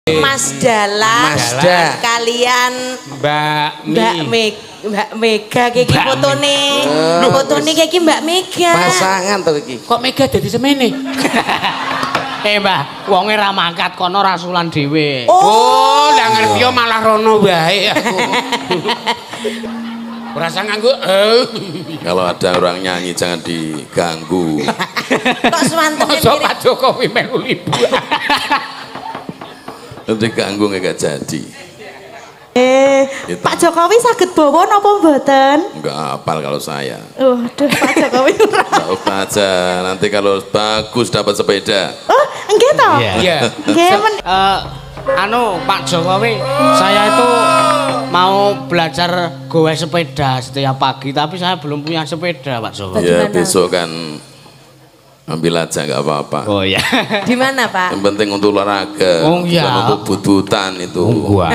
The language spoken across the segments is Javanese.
Mas Dala kalian Mbak Mega iki fotone. Fotone iki Mbak Mega. Pasangan to iki. Kok Mega dadi semene? Mbah, wonge ra mangkat kono rasulan dhewe. Oh, ndak ngerti malah rono wae aku. Berasa nganggu. Kalau ada orang nyanyi jangan diganggu. Kok swantene mirip Pak Jokowi melu ibu. Nanti ganggu nggak jadi. Gitu. Pak Jokowi saged bawa napa mboten? Enggak hafal kalau saya. Duh, Pak Jokowi ora. Coba aja nanti kalau bagus dapat sepeda. Oh, nggih toh? Iya. Nggih, Pak Jokowi, saya itu mau belajar gowe sepeda setiap pagi, tapi saya belum punya sepeda, Pak Jokowi. Ya, besok kan ambil aja nggak apa-apa. Oh ya. Di mana Pak? Yang penting untuk olahraga. Oh iya. Bukan untuk but-butan itu. Gua.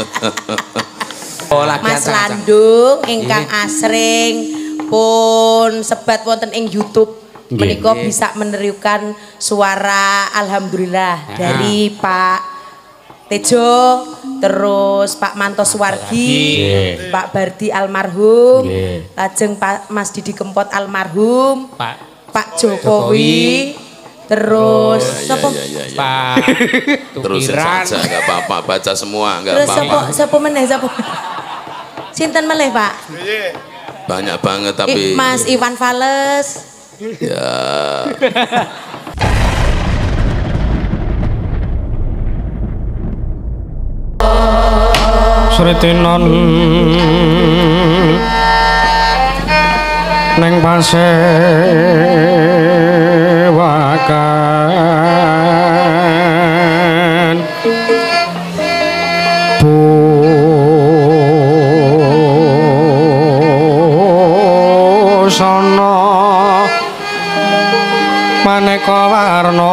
Mas Landung ingkang asring pun sebat wonten ing YouTube. Menika bisa menirukan suara alhamdulillah dari Pak Tejo, terus Pak Manto Suwargi, Pak Bardi almarhum, lajeng Pak Mas Didi Kempot almarhum, Pak Jokowi, terus Pak terusin saja nggak apa-apa, baca semua nggak apa-apa. Terus sapa meneh sapa? Sinten meleh Pak? Banyak banget tapi Mas Iwan Fales. Ya. Sritinon neng pasewakan busana maneka warna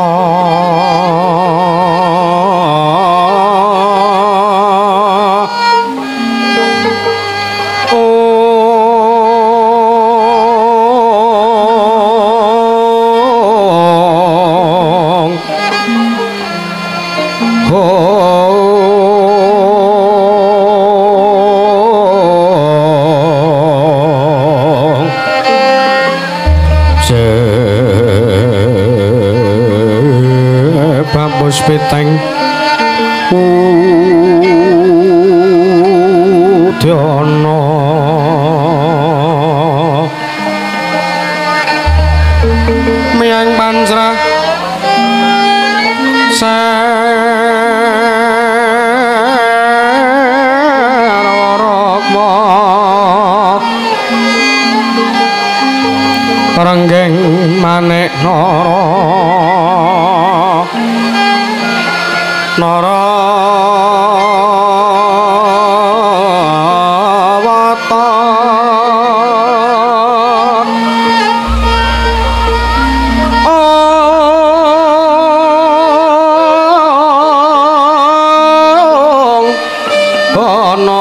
Puspiteng Udana Miang pansrah Sararokma Renggeng manik Narawata Bana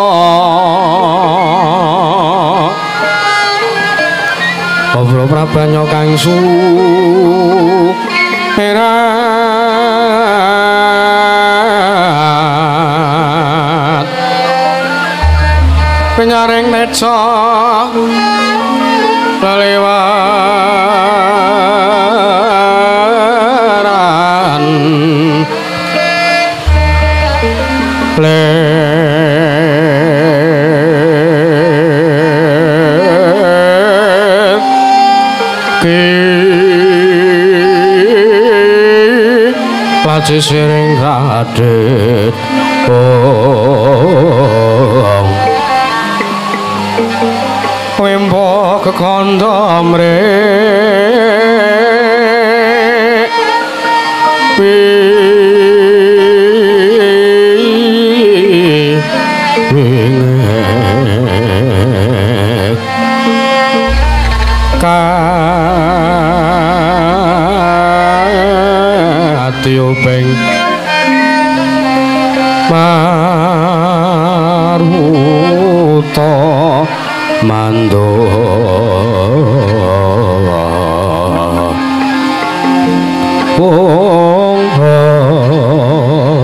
Pabra prabanya kang penyaring neca lelewaran laci siring radet Wembo kekondo mrek katiuping maruta mando wong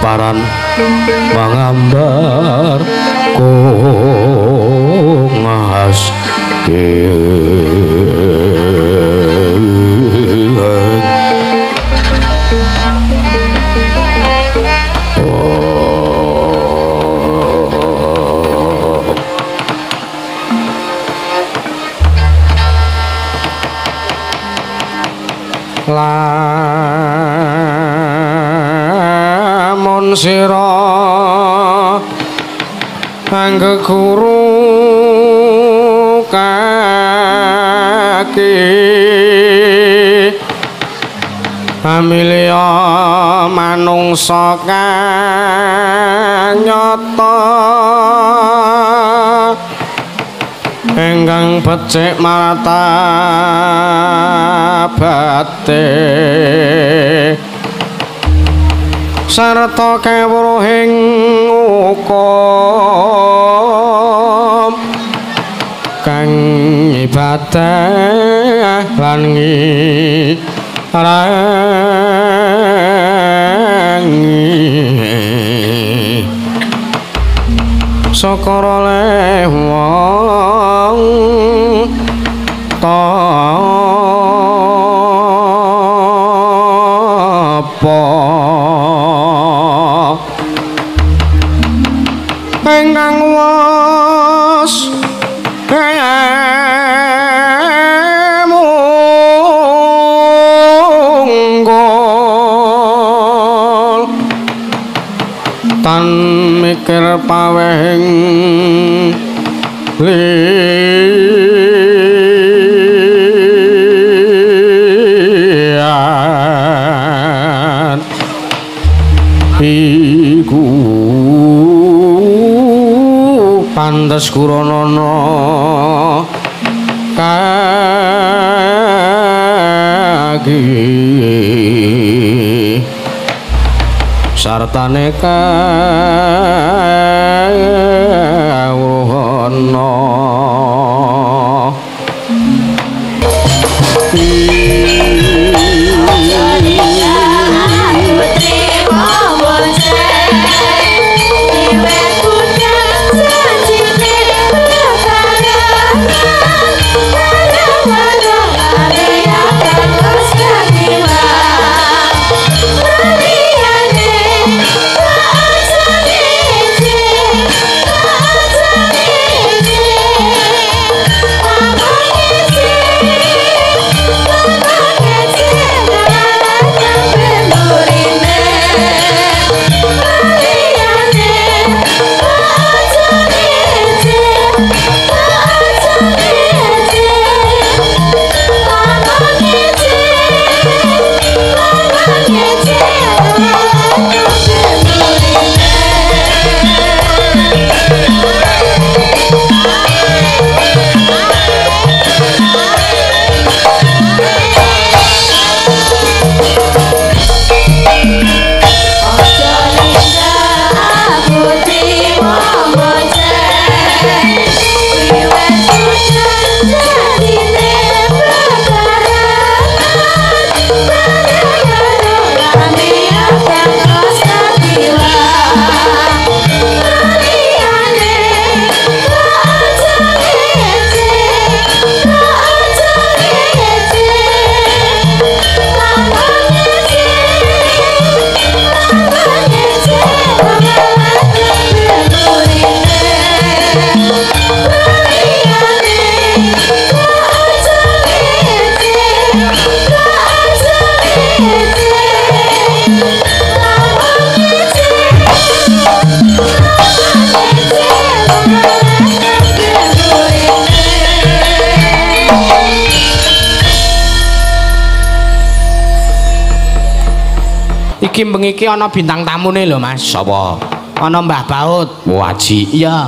kelaparan mangambar kungas lamun sira anggeguru kaki amilya manungsa kanyata enggang becik martabate sarta kawruhing hukum kang ibadah lan ngirangi sakara le wong tapa engkang was munggul tan mikir pawehing liyan iku pantes Kuranana kagi sartane kawruhana iki bengi iki ana bintang tamune lho Mas. Sapa? Ana Mbah Baut. Waji. Iya.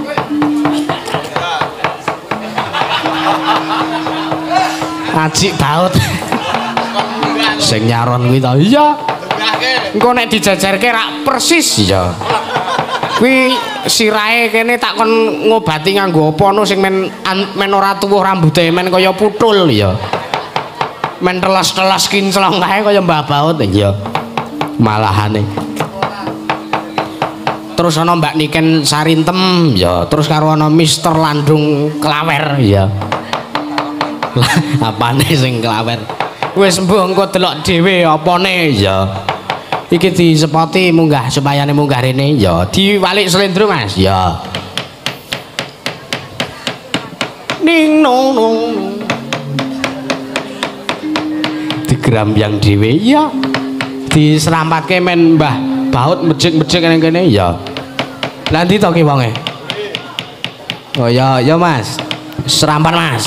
Haji Baut. Sing nyaron kuwi to. Iya. Engko nek dijajarke rak persis ya. Kuwi sirahe kene tak kon ngobati nganggo apa no sing men ora tuwuh rambuté men kaya putul ya. Men telas-telas kinclong kae kaya Mbah Baut ya. Malahane terus ana Mbak Niken Sarintem ya, terus karo ana Mister Landung Klawer ya. Apane sing klawer? Wis mbuh engko delok dhewe apane ya. Iki disepoti munggah supayane munggah rene ya. Diwalik slendro Mas ya. Ning nong nong. Digrambyang dhewe ya. Diserampatke men Mbah Baut mejek-mejek ning kene ya. Lah ndi to ki wonge? Oh ya ya Mas. Serampan Mas.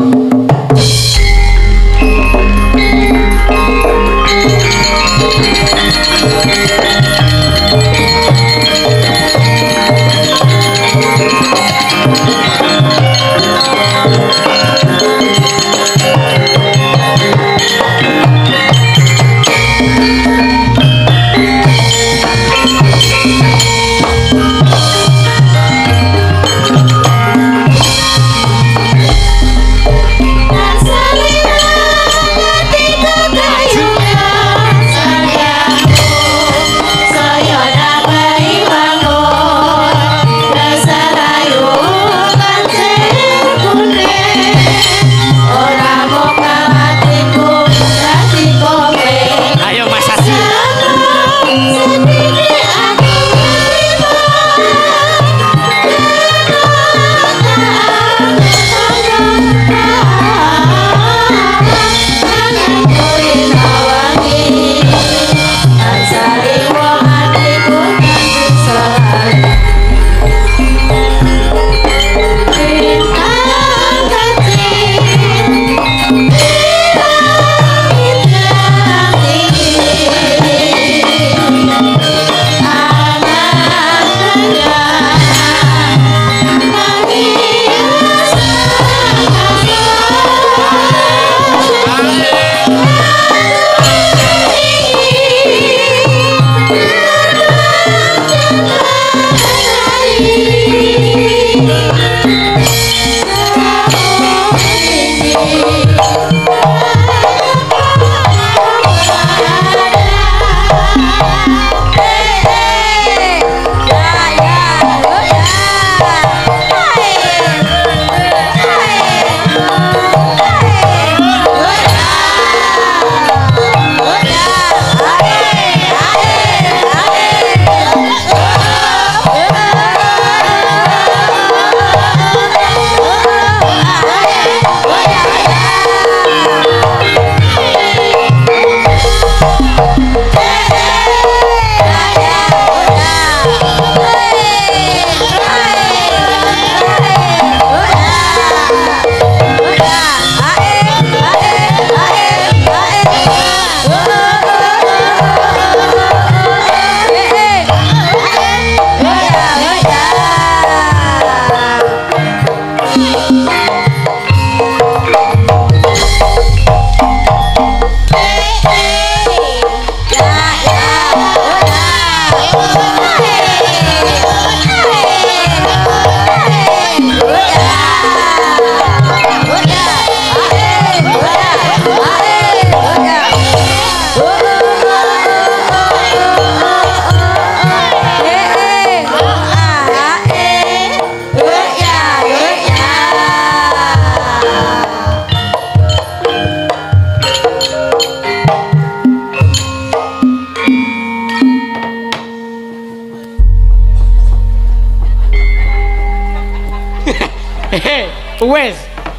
Wes.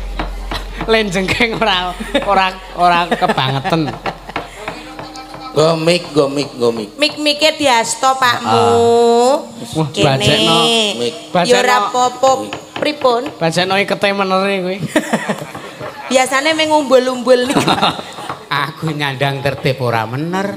Len jengking ora kebangetan. Gomik. Mik-mike diasto Pakmu. Bajekno. Ya ora apa-apa. Pripun? Bajekno ikete menere kuwi. Biasane mung umbul-umbul niku. Aku nyandang tertib ora mener.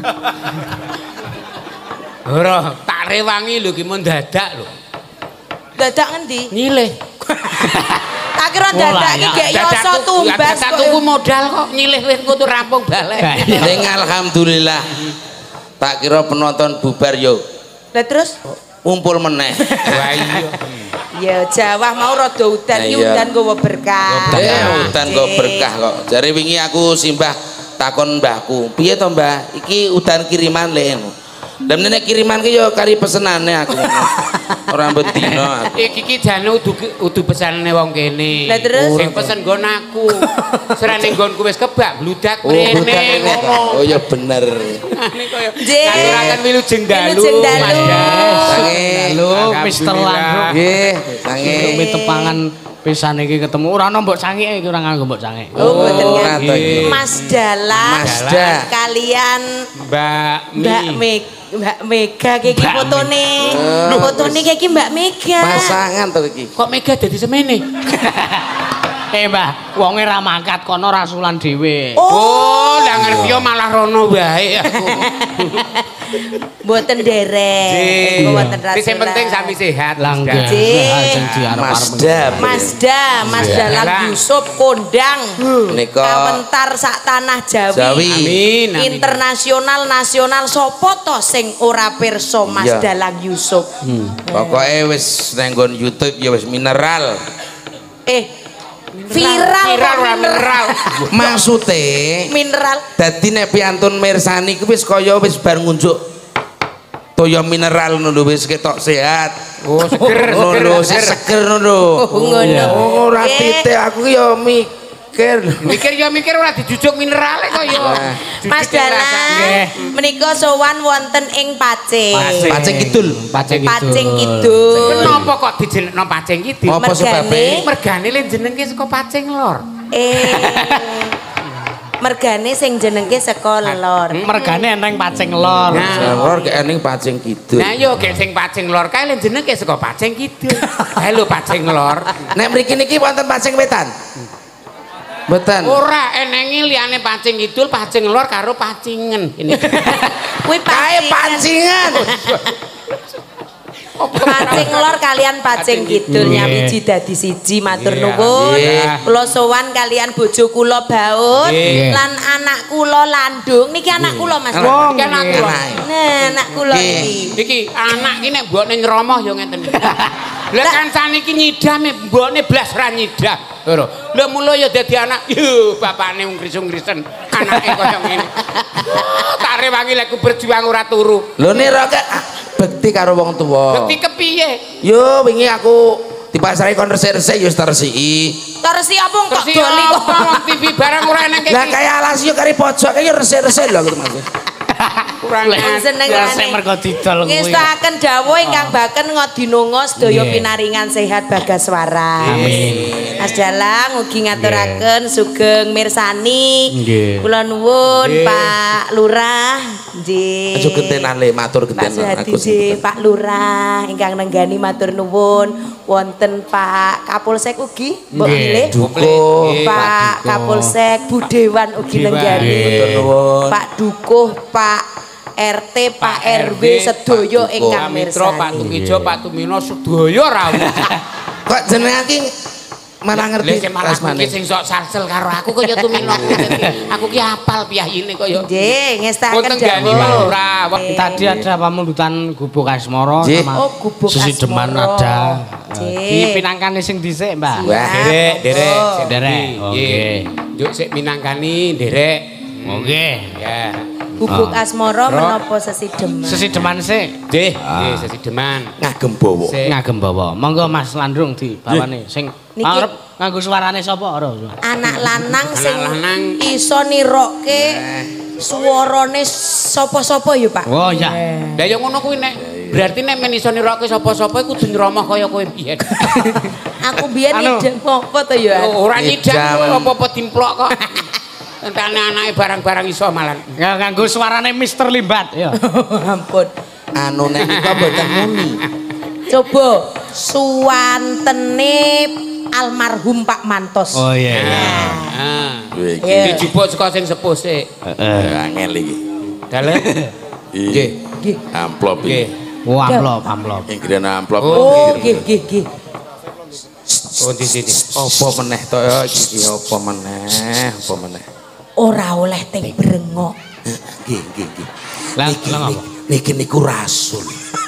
Ora, tak rewangi lho ki mun dadak lho. Dadak ngendi? Nyilih. Tak kira dadak iki gek yoso tumbas kok. Tuku modal kok nyilih wis kudu rampung balik. Ning alhamdulillah. Tak kira penonton bubar yo. Lah terus Ngumpul meneh. Wah iya. Ya Jawa mau rada udan iki udan nggawa berkah. Udan nggawa berkah kok. Jare wingi aku simbah takon mbahku, "Piye to, Mbah? Iki udan kiriman lho." Lah meneh kiriman ki yo kari pesenane aku. Ora bendina. Iki jane udu pesanane wong kene. Lah terus? Sing pesen nggon aku. Serane nggonku wis kebak bludak Oh, mrene ngono. oh ya bener. Ane koyo Nggih. ngaturaken wilujeng dalu. Wilujeng dalu. Sange. Halo, Mister Landung. Nggih, sange. Demi tepangan pisan iki ketemu ora ono mbok sangike iki ora nganggo mbok sangike. Oh, mboten ora kan. to iki. Mas Dala. Mas Da. Kalian Mbak Mega iki fotone. Fotone iki Mbak Mega. Pasangan to iki. Kok Mega dadi semene? Mbah, wonge ra mangkat kono rasulan dhewe. Oh, lah ngerti yo malah rono wae aku. Mboten derek. Mboten rasa. Sing penting sami sehat. Langga. Masda Lang Yusuf kondang. Nika Kawentar sak tanah Jawi. Jawi. Amin. Internasional nasional sapa to sing ora pirsa Masda Lang Yusuf. Pokoke wis nang nggon YouTube ya wis mineral. Viral ora mineral. Maksude mineral. dadi nek piantun mirsani ku wis kaya wis bar ngunjuk toya mineral ngono wis ketok sehat. Oh, seger, Ngono seger ngono. Ngono. Ora titik aku ya mikir Mikir ora dijujuk minerale kok ya. Mas Dalang menika sowan wonten ing Pacing. Pacing Kidul. Pacing Kidul. Kenapa kok dijenengno Pacing Kidul? Apa sebabe? Mergane le jenengke saka Pacing Lor. Mergane sing jenengke saka lor. Mergane eneng Pacing Lor. Lor ke ening Pacing Kidul. Nah yo gek sing Pacing Lor kae le jenengke saka Pacing Kidul. Halo Pacing Lor. Nek mriki niki wonten Pacing Wetan. Mboten. Ora enenge liyane Pacing Kidul, Pacing Lor karo Pacingen. Ini. Kuwi Kae pancingan. Pacing Lor kalian Pacing Kidul nyawiji dadi siji matur nuwun. Kula sowan kalian bojo kula Baut lan anak kula Landung niki anak kula Mas. Iki anak kula. Nah, anak kula iki. Iki anak iki nek mbokne nyromoh ya ngeten iki. Lah kancane iki nyidame mbokne blas ra nyidah. Lho, lha mula ya dadi anak. Yo, bapakne wong grisung-grisen, anake kaya ngene. Tak rewangi lek ku berjuang ora turu. Lho nek bekti karo wong tuwa. Bekti kepiye? Yo wingi aku dipasrai kon resik-resik yo resiki. Terus apa kok Terus doli kok. wong TV barang ora eneng kene. Lah kaya alas yo kari pojok kaya resik-resik lho aku Mas. Kurang Senengane mergo didol kuwi. Ngestaken dawuh ingkang baken ngodinonga sedaya pinaringan sehat bagas waras. Amin. Mas Dalang ugi ngaturaken sugeng mirsani. Kula nuwun Pak Lurah nggih. Aja gentenan le matur Pak gentenan Suhadi nggih, Pak Lurah ingkang nenggani matur nuwun wonten Pak Kapolsek ugi mbok pilih. Dukuh. Pak Kapolsek Budewan ugi nenggani. Matur nuwun. Pak Dukuh, Pak RT, Pak RW sedaya ingkang Mitra, Pak mirsani. Tukijo, Pak Tumino sedaya rawuh. Kok jenenge iki malah ngerti Lha malah iki sing sok salsel karo aku kaya Tumino. Aku ki apal piyayine kaya. Nggih, ngestaken Wonten gani Pak dawuh. Lurah. Tadi ada pamulutan Gubuk Asmoro sama Oh, Gubuk Sesideman Asmoro. ada. Nggih. Pinangkane sing dhisik, Mbak. Wah. Derek. Derek. Nggih. Juk sik minangkani derek. Oke. Ya. Gubuk Asmoro menapa Sesideman? Sesideman sik. Nggih, nggih sesideman. ngagem bawa. Sik. Ngagem bawa. Monggo Mas Landung dibawane sing Niki- arep nganggo suarane sapa ora? Anak lanang sing lanang. iso nirokke suarane sapa-sapa ya, Pak? Oh ya. Lah ya ngono kuwi nek berarti nek men iso nirokke sapa-sapa iku kudu nyromoh kaya kowe biyen. Aku biyen Anu. nyidang apa to ya? Ora nyidang Nyidang. apa-apa dimplok kok. Entane anake barang-barang iso malan. Nganggo suarane Mister Limbat ya. Ampun. Anu nek nika mboten muni. Coba suwantene almarhum Pak Mantos. Oh iya. Heeh. Iki Iya. Dijupuk saka sing sepuh sik. angel iki. Dalem. Nggih. Nggih. Amplop Nggih. iki. Oh amplop. Ingkirane amplop. Oh, nggih nggih nggih. Oh di sini. Apa meneh to ya iki apa meneh? Apa meneh? Ora oleh teng brengok. Nggih nggih nggih. Lah Niki- lah apa? Niki niku rasul.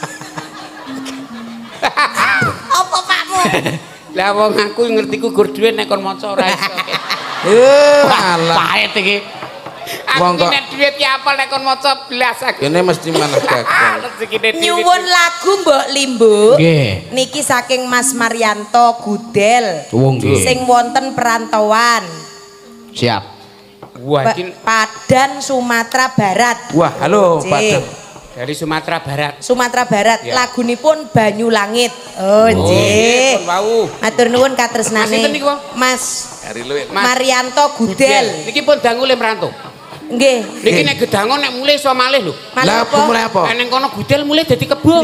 Apa Pakmu? Lah wong aku ngerti ku gur duwe nek kon maca ora iso. Alah. Pahit iki. Wong kok nek duit ki apal nek kon maca blas aku. kene mesti manah gagal. Nyuwun lagu Mbok Limbu. Nggih. Niki saking Mas Maryanto Gudel. Oh, nggih. Sing wonten perantauan. Siap. Wah, iki Padan Sumatera Barat. Wah, halo Cik. Padang. dari Sumatera Barat. Sumatera Barat. Ya. Lagunipun Banyu Langit. Oh, Nggih, nggih. pun wau. Matur nuwun Mas katresnane. sinten niku, Bang? Mas Hari luwih. Maryanto Gudel. Niki pun dangu le merantau. Nggih. Niki nek gedangon nek mulai iso malih lho. Malah apa? Mulai apa? Nek ning kono gudel mulai dadi kebo.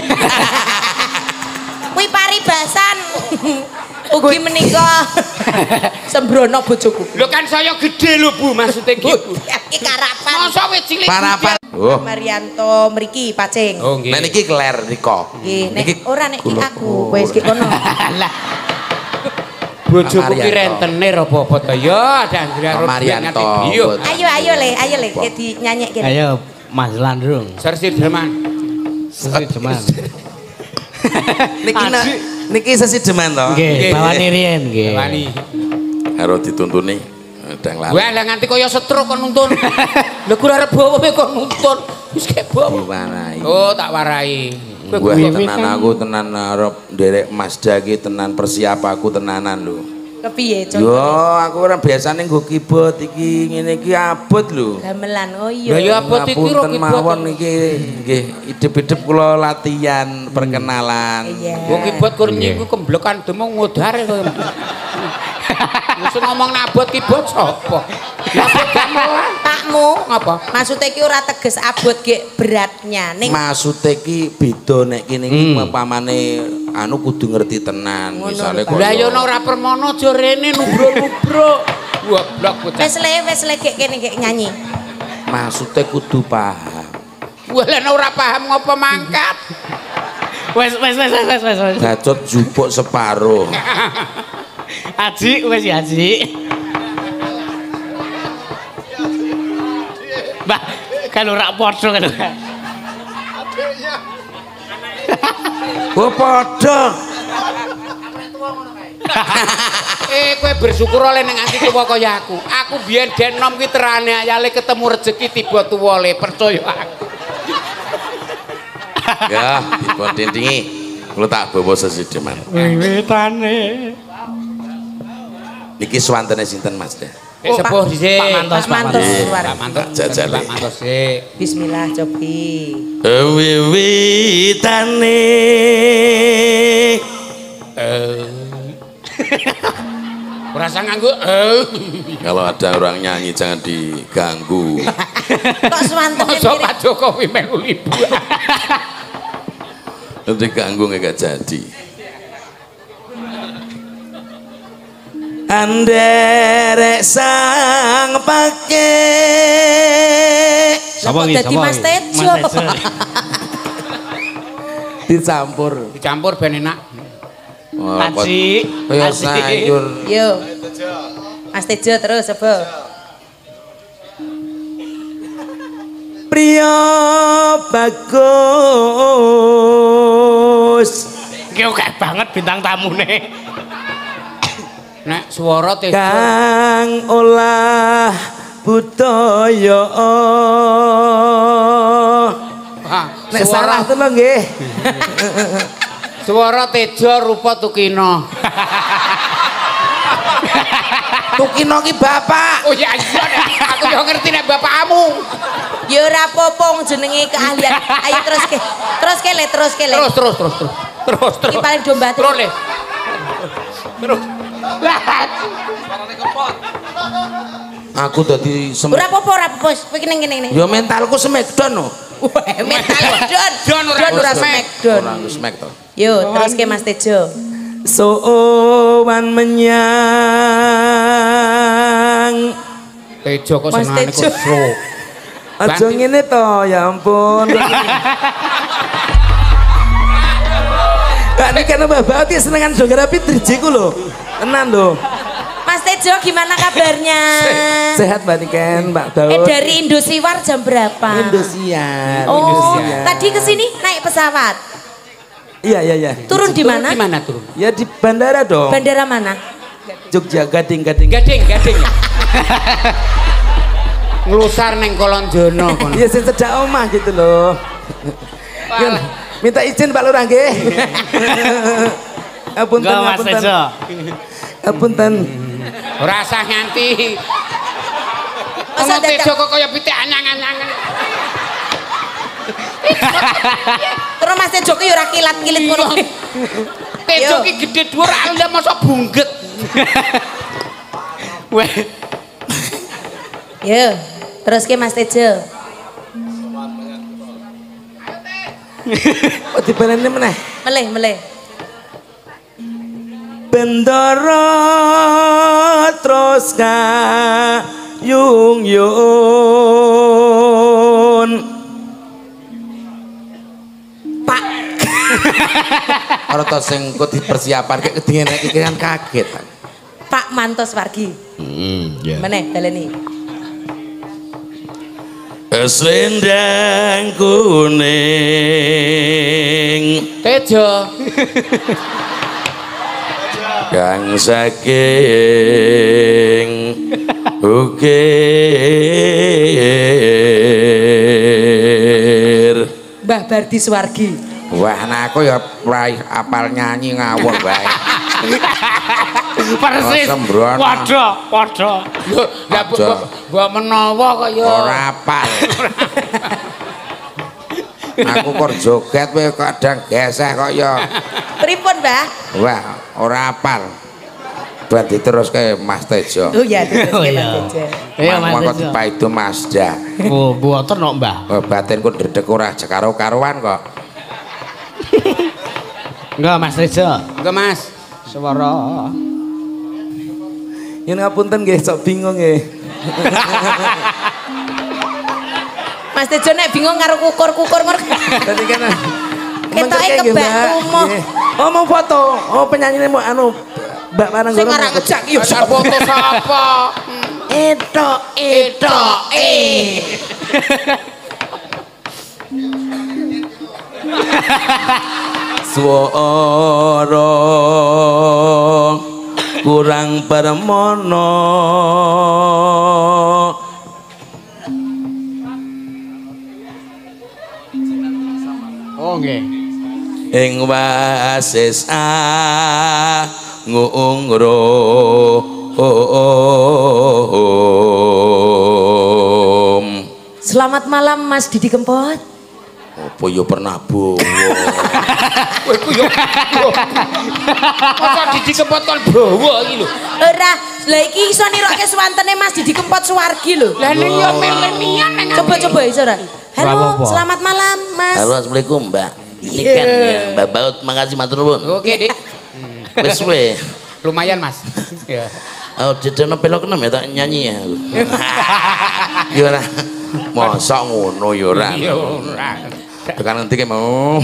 Kuwi paribasan. Ugi menika sembrono bojoku. Lho kan saya gede lho Bu, maksudnya gitu. Iki karapan. Masa wis cilik. Parapan. Oh. Maryanto mriki Pacing. Oh nggih. Nek niki keler nika. Nggih, nek Niki ora nek iki aku wis ki kono. Lah. Bojoku ki Marianto. rentenir apa-apa to ya, ada anggere arep Marianto. biyo. Ayo le, ki dinyanyikke. Ayo Mas Landrung. Sersir Derman. Sesi Deman. Niki sesi deman to. Nggih, bawane riyen nggih. Wani. Harus dituntuni ndang lari. Wah, lah nganti kaya stroke kon nuntun. Lho kura arep bawa kon nuntun. Wis kebo. Warai. Oh, tak warai. Gua tenan aku tenan arep nderek Mazda ki tenan persiap aku tenanan lho. Kepiye, Con? Yo, aku ora biasane nggo keyboard iki ngene iki abot lho. Gamelan. Oh Lah ya iya. abot iki ro Ngapunten mawon niki nggih idep-idep kula latihan perkenalan. Iya. Wong kibot kur nyingku kemblekan demung ngudare kowe. Wis ngomong nabot kibot sapa? Nabot gamelan. Pakmu. Ngapa? Maksudnya ki ora teges abot ge beratnya ning Maksude ki beda nek kene iki pamane anu kudu ngerti tenan. Misale kok Lah ya ora permono aja rene nubro-nubro. Goblok bocah. wis le gek kene gek nyanyi. maksude kudu paham. Wah lah ora paham ngopo mangkat. Wes. Gacot jupuk separo. Aji wes ya Aji. Mbah, kan ora padha kan. Oh padha. Kowe bersyukur oleh ning ati tuwa kaya aku. Aku biyen den nom ki terane ayale ketemu rejeki tiba tuwa le percaya aku. Ya, dipun tintingi. Kula tak bawa sesideman. Wiwitane. Niki swantene sinten Mas Dah? Sepuh dhisik. Pak Mantos, Pak Mantos Mantos. luar. Pak Mantos Jajal. Pak Mantos sik. Bismillah cobi. Wiwitane Ora usah nganggo kalau ada orang nyanyi jangan diganggu. Kok swantene Masa mirip Pak Jokowi melu liburan. Nanti ganggu nggak jadi. Anderek sang pake. Kok dadi Mas Tejo. Dicampur. Dicampur ben enak. Aji. Kaya sayur. Yo. Mas Tejo terus apa? Priya bagus. Iki oke banget bintang tamune. Nek swara Tejo. Kang olah budaya. Nek salah tuh lo nggih. Swara Tejo rupa Tukino. Tukino ki bapak. Oh iya aku yo ngerti nek bapakmu. Ya ora apa-apa jenenge keahlian. Ayo terus ke le. Terus. Iki paling domba Terus le. Terus. Aku dadi Ora apa-apa. Kowe ning kene. yo mentalku smackdown no. Mental Don ora smackdown. Ora smack to. Yo terus ke Mas Tejo. Sowan menyang Tejo kok Mas senengane Tejo. kok sro. aja ngene to ya ampun. Kak ini karena bapak dia senengan Dongera Fitri ku lho. Tenan lho. Mas Tejo gimana kabarnya? Sehat Mbak Niken, Mbak Daud. Dari Indosiar jam berapa? Indosiar. Oh, Indosiar. tadi kesini naik pesawat. Iya. Turun di mana? Di mana turun? Ya di bandara dong. Bandara mana? Jogja Gading. Gading ya. nglusar ning Kolonjono kono. Ya sing cedhak omah gitu loh. Yun, minta izin Pak Lurah nggih. Apunten, apunten. Apunten. Ora usah nganti. Masa Omong Tejo kok kaya pitik anyang-anyangan. Terus Mas Tejo ki ora kilat-kilit ngono. Tejo ki gedhe dhuwur ala masa bungget. Weh. Yo, terus ke Mas Tejo. Oh dibaleni meneh. Meleh. Bendara terus kayung-yung Pak. Ora to sing kok dipersiapan kek kedingene iki kan kaget. Pak Mantos Wargi. Ya. Meneh baleni. Selendang kuning Tejo. kang saking ukir Mbah Bardi Suwargi. wah nah aku ya prai apal nyanyi ngawur bae. Persis. Sembrono. Waduh. Lah mbok menawa kok ya. Ora apal. Aku kok joget kowe kadang geseh kok ya. Pripun, Mbah? Wah, ora apal. Buat diteruske Mas Tejo. Oh iya, terus Oh, ke iya. Mas Tejo. Iya Mas Mangko Tejo. dipaido Mazda. Oh, buatan no Mbah. Oh, batinku ndredeg ora karo-karuan kok. Enggak Mas Tejo. Enggak Mas. Suara. Yen ngapunten nggih, sok bingung nggih. Mas Tejo nek bingung karo kukur-kukur ngono. Dadi kan Ketoke kebak tumoh. Oh, mau foto. Oh, penyanyine mau anu Mbak Mananggoro. Sing ora ngejak ki yo Ada foto sapa? etok. Swara kurang permono Oh nggih. ing wasis ngungro Selamat malam Mas Didi Kempot. apa yo pernah bowo. Kowe ku yo. Masa Didi Kempot kon bawa iki lho. Ora, lha iki iso nirokke swantene Mas Didi Kempot Suwargi lho. Lah ning yo milenian ning. Coba iso ora? Halo, apa-apa. selamat malam Mas. Halo, assalamualaikum Mbak. Ini kan ya, Mbak Baut, makasih matur nuwun. Oke, Dik. Wis we. Lumayan, Mas. Ya. Oh, jedono pelok enem ya tak nyanyi ya. Yo ora. Mosok ngono yo ora. Iya ora. Tekan nanti ke mau.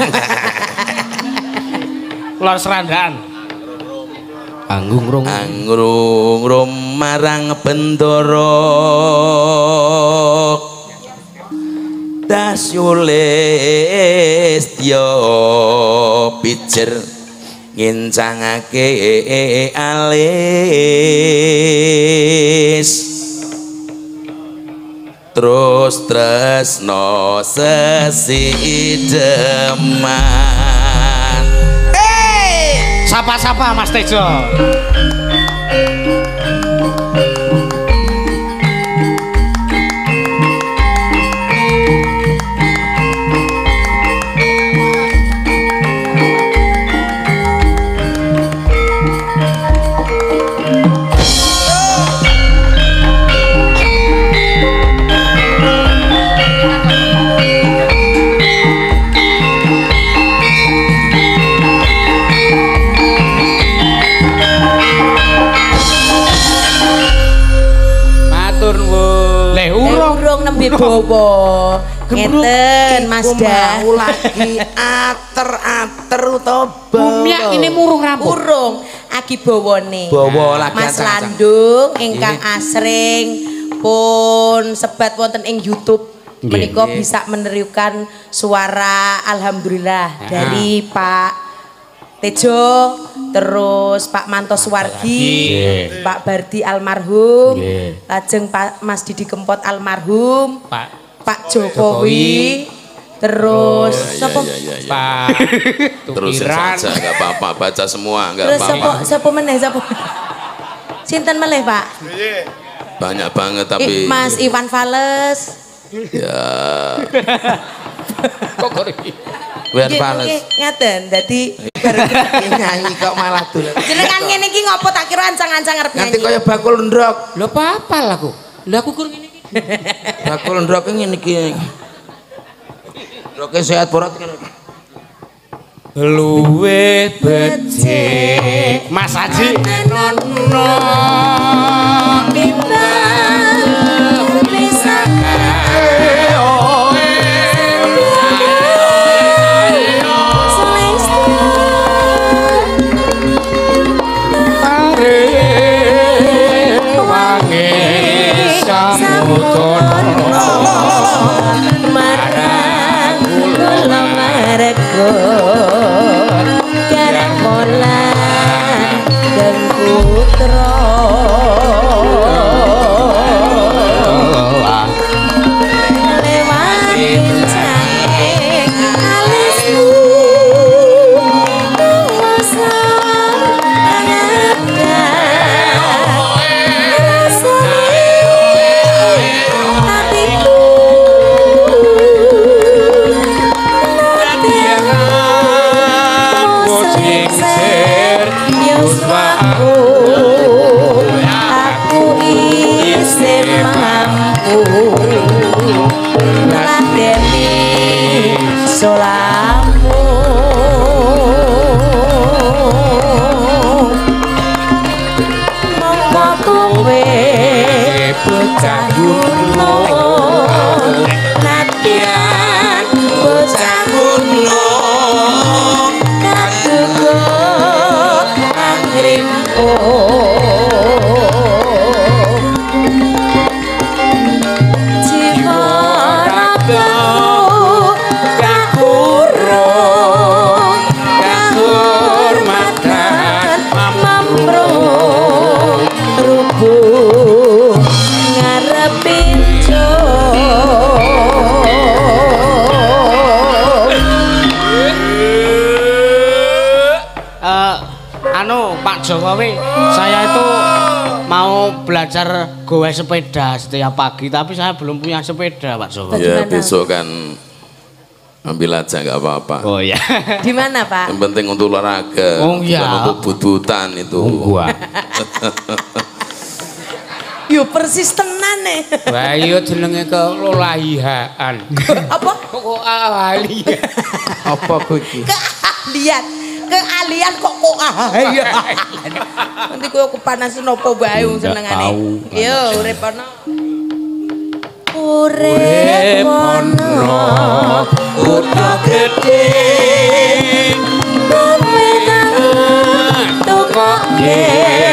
Lor serandaan. Anggung rung. Angrung marang bendoro. Das yo pijer ngincangake alis terus tresno sesideman. Sapa-sapa Mas Tejo. Urung nembe bawa. Ngeten Mas Dah. Lagi ater-ater utawa Bumiak ini murung rambut. Urung akibawane. Bawa lagi Mas ancang-ancang. Landung ingkang asring pun sebat wonten ing YouTube. Menika bisa menirukan suara alhamdulillah dari Pak Tejo terus Pak Mantos Wargi, Pak Bardi almarhum, lajeng Pak Mas Didi Kempot almarhum, Pak Jokowi, terus siapa? Pak Terusin saja, nggak apa-apa, baca semua, nggak terus apa-apa. siapa meneh siapa? Sinten meleh Pak? Banyak banget tapi. Mas Iwan Fales. Ya. kok gori. Iwan Fales. Ngaten, dadi Nyanyi kok malah dolan. jenengan ngene iki ngopo tak kira ancang-ancang arep Nganti nyanyi. kaya bakul ndrok. Lho apa aku? Lah aku kur ngene iki. Bakul ndrok ngene iki. Ndroke sehat porat ngene. Luwe becik Mas Haji nono Pak Jokowi, saya itu mau belajar gowe sepeda setiap pagi, tapi saya belum punya sepeda, Pak Jokowi. Ya besok kan ambil aja nggak apa-apa. Oh ya. Di mana Pak? Yang penting untuk olahraga, oh, iya. bukan untuk but-butan itu. Gua. Yo persis tenan nih. Wah iya jenenge kelolahihan. Apa? Kok ahli. Apa kowe iki? Keahlian kok ahlian. Nanti kowe kepanasan opo bae senengane. Yo urip ana. Urip ana kutha gedhe. Tukoke.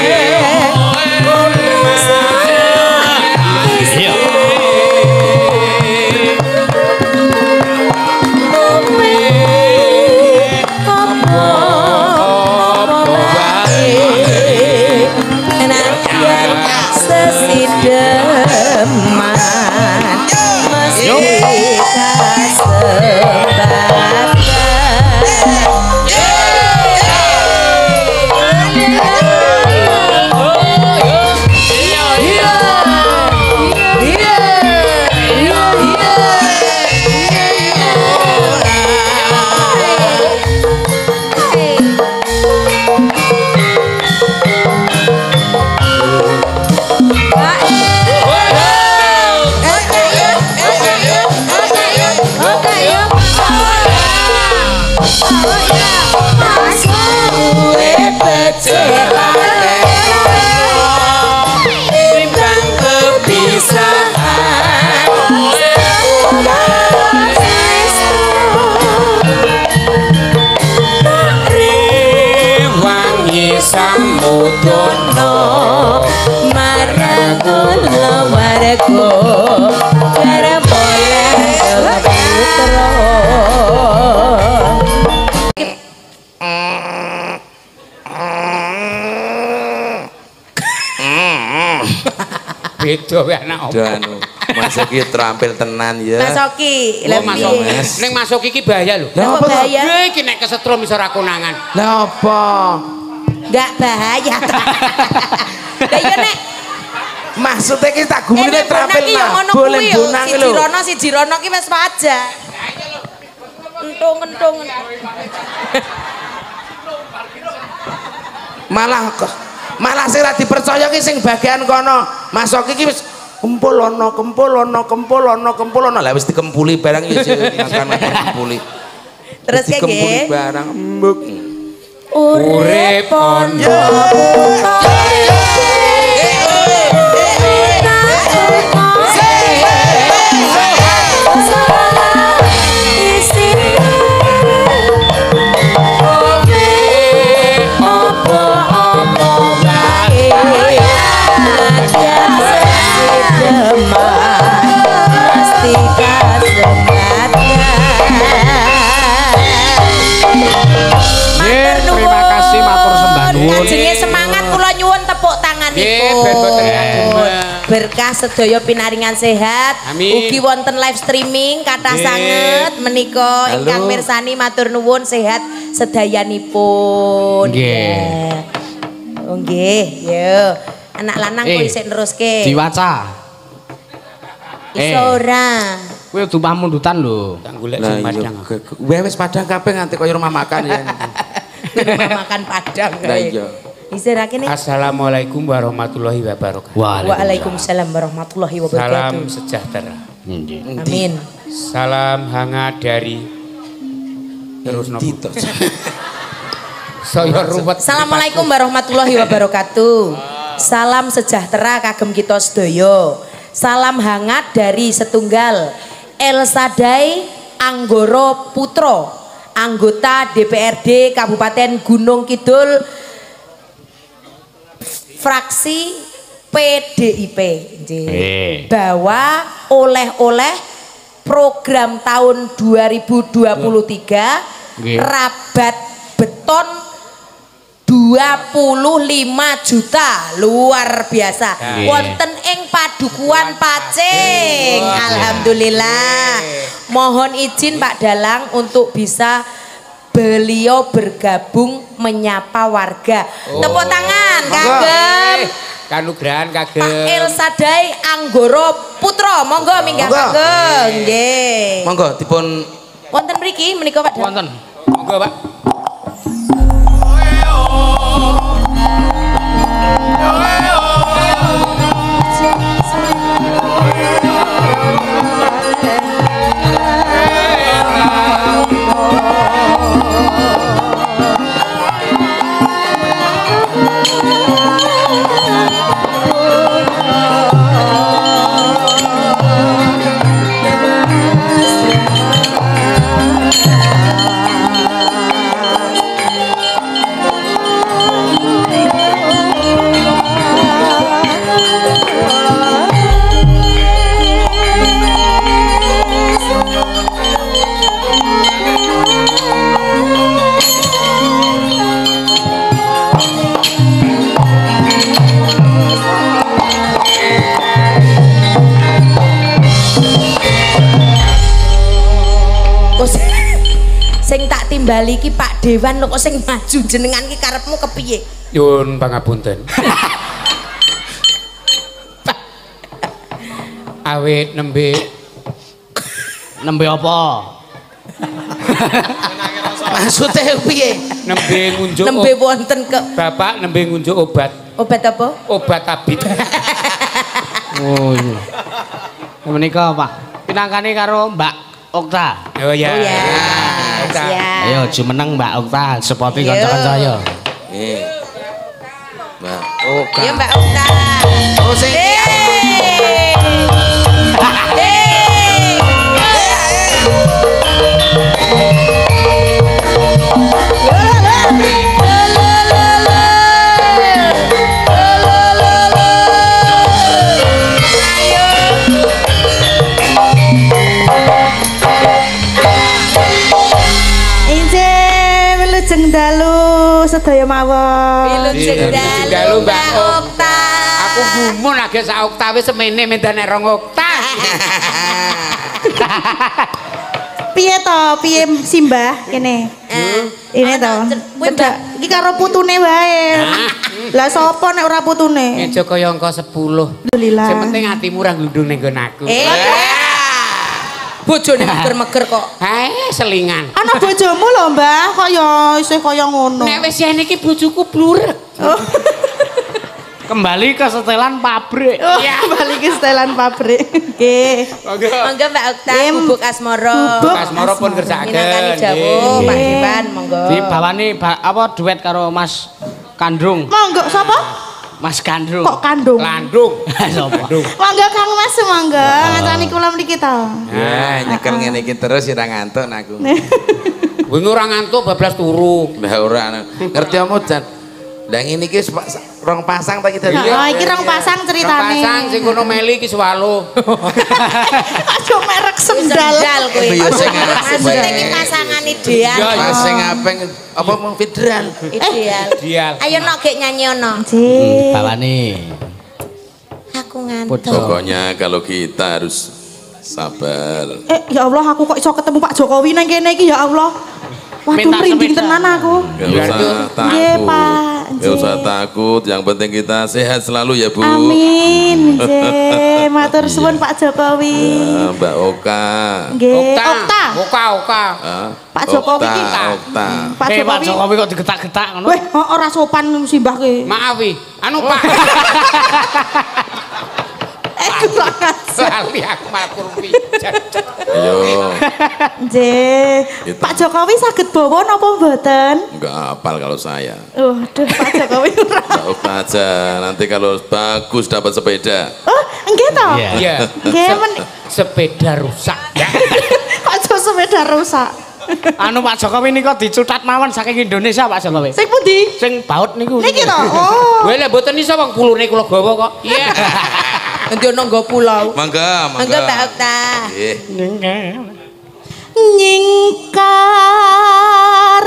Samudana marang kula warga karebolan putra beda wae anak opo. Anu, Mas Oki terampil tenan ya. Mas Oki, lha ning Mas Oki iki bahaya lho. Lah apa bahaya? Iki nek kesetrum iso ra konangan. Lah apa? Enggak bahaya. Lah yo nek maksudnya ki tak gumine terampil nah. Boleh bonang lho. Si Jirono ki wis wajar. Entung. Malah sing ra dipercaya ki sing bagian kono. Mas Oki ki wis kempul ana. Lah wis dikempuli barang ya makan kempuli. Terus kayak dikempuli barang embuk. Urip pondok. Terima kasih matur sembah nuwun. Kajenge semangat kula nyuwun tepuk tanganipun. Berkah sedaya pinaringan sehat. Ugi wonten live streaming kathah sanget menika ingkang mirsani matur nuwun sehat sedayanipun. Nggih. Oh nggih, yo. Anak lanang kuwi isih neruske. Diwaca. Iso ora. Kuwi kudu pamundutan lho. Tak golek sing padang. Wis padang kabeh nganti kaya rumah makan ya. Rumah makan padang. Lah iya. Isih ra kene. Assalamualaikum warahmatullahi wabarakatuh. Waalaikumsalam warahmatullahi wabarakatuh. Salam sejahtera. Amin. Salam hangat dari terus nopo. Saya ruwet. Assalamualaikum warahmatullahi wabarakatuh. Salam sejahtera kagem kita sedaya. Salam hangat dari setunggal El Sadai Anggoro Putro, anggota DPRD Kabupaten Gunung Kidul, fraksi PDIP. Bahwa oleh-oleh program tahun 2023 rabat beton 25 juta, luar biasa. Wonten ing Padukuhan Pacing. Alhamdulillah. Mohon izin Pak Dalang untuk bisa beliau bergabung menyapa warga. Tepuk tangan kagem kanugrahan kagem Pak El Sadai Anggoro Putro. Monggo minggah kagem. Nggih. Monggo dipun wonten mriki menika Pak Dalang. wonten. Monggo Pak. Sing tak timbali ki Pak Dewan lho kok sing maju jenengan ki karepmu kepiye? Nyuwun pangapunten. Awit nembe apa? maksudnya piye? Nembe ngunjuk. Nembe wonten ke Bapak nembe ngunjuk obat. obat apa? Obat tabib. Oh iya. Menika Pak, pinangkane karo Mbak Okta. Oh ya. Oh ya. Siap. Ayo jumeneng Mbak Okta, sepoti kanca-kanca yo. Nggih. Mbak Okta. Iya Mbak Okta. Oh sing Dalu sedaya mawon. Wilujeng dalu Mbak Okta. Aku Aku gumun agak sak oktawe semene medane 2 oktav. Piye to? Piye Simbah kene? Ini to. Cedak iki karo putune wae. Lah sapa nek ora putune? Meja kaya angka 10. Alhamdulillah. Sing penting atimu ora glundung ning nggon aku. Bojone meger-meger kok. Selingan. Ana bojomu lho, Mbah, kaya isih kaya ngono. Nek wis yen iki bojoku blurek. Kembali ke setelan pabrik. Iya, kembali ke setelan pabrik. Nggih. Monggo Mbak Okta bubuk asmara. Bubuk asmara pun kersakaken. Minangkani dawuh Pak Dewan monggo. Dibawani apa duet karo Mas Kandung. Monggo sapa? Mas Kandung. Kok Kandung? Landung. Sapa? Monggo Kang Mas monggo. Ngancani kula mriki to. Ya, nyekel ngene iki terus ora ngantuk aku. Kowe ora ngantuk bablas turu. Lah ora ngerti omo Jan. Lah ngene iki rong pasang ta iki dadi. Heeh, iki rong pasang ceritane. Rong pasang sing kono meli iki swalo. Aduh merek sendal. Sendal kowe. Ya sing Maksudnya iki pasangan ideal. Pas sing apeng apa mung federal. Ideal. Ayo nok gek nyanyi ono. Nggih. Bawani. Aku ngantuk. Pokoknya kalau kita harus sabar. Ya Allah aku kok iso ketemu Pak Jokowi nang kene iki ya Allah. Waduh Minta merinding sepeda. tenan aku. Gak usah Nggih, takut. Pak. Gak usah takut. Yang penting kita sehat selalu ya Bu. Amin. Nggih, matur suwun Pak Jokowi. Ya, Mbak Oka. Nggih. Okta. Oka. Ah, Pak Jokowi Okta, iki. Okta. Pak Pak Jokowi. Jokowi kok digetak-getak ngono. Weh, ora sopan Simbah ki. Maaf wi. Anu Pak. Kurang ajar. Lali aku matur wi. Ayo. Nggih. Gitu. Pak Jokowi saged bawa napa mboten? Enggak hafal kalau saya. Duh, Pak Jokowi ora. Mbak Okta aja. Nanti kalau bagus dapat sepeda. Oh, nggih to? Iya. Nggih, Sepeda rusak. Aja sepeda rusak. Anu Pak Jokowi niku dicutat mawon saking Indonesia Pak Jokowi. Sing pundi? Sing baut niku. Niki to. Oh. Kowe lek mboten iso wong kulune kula gawa kok. Iya. Nanti ono nggo pulau. Mangga, Monggo Mbak Okta. Nggih. Nyingkar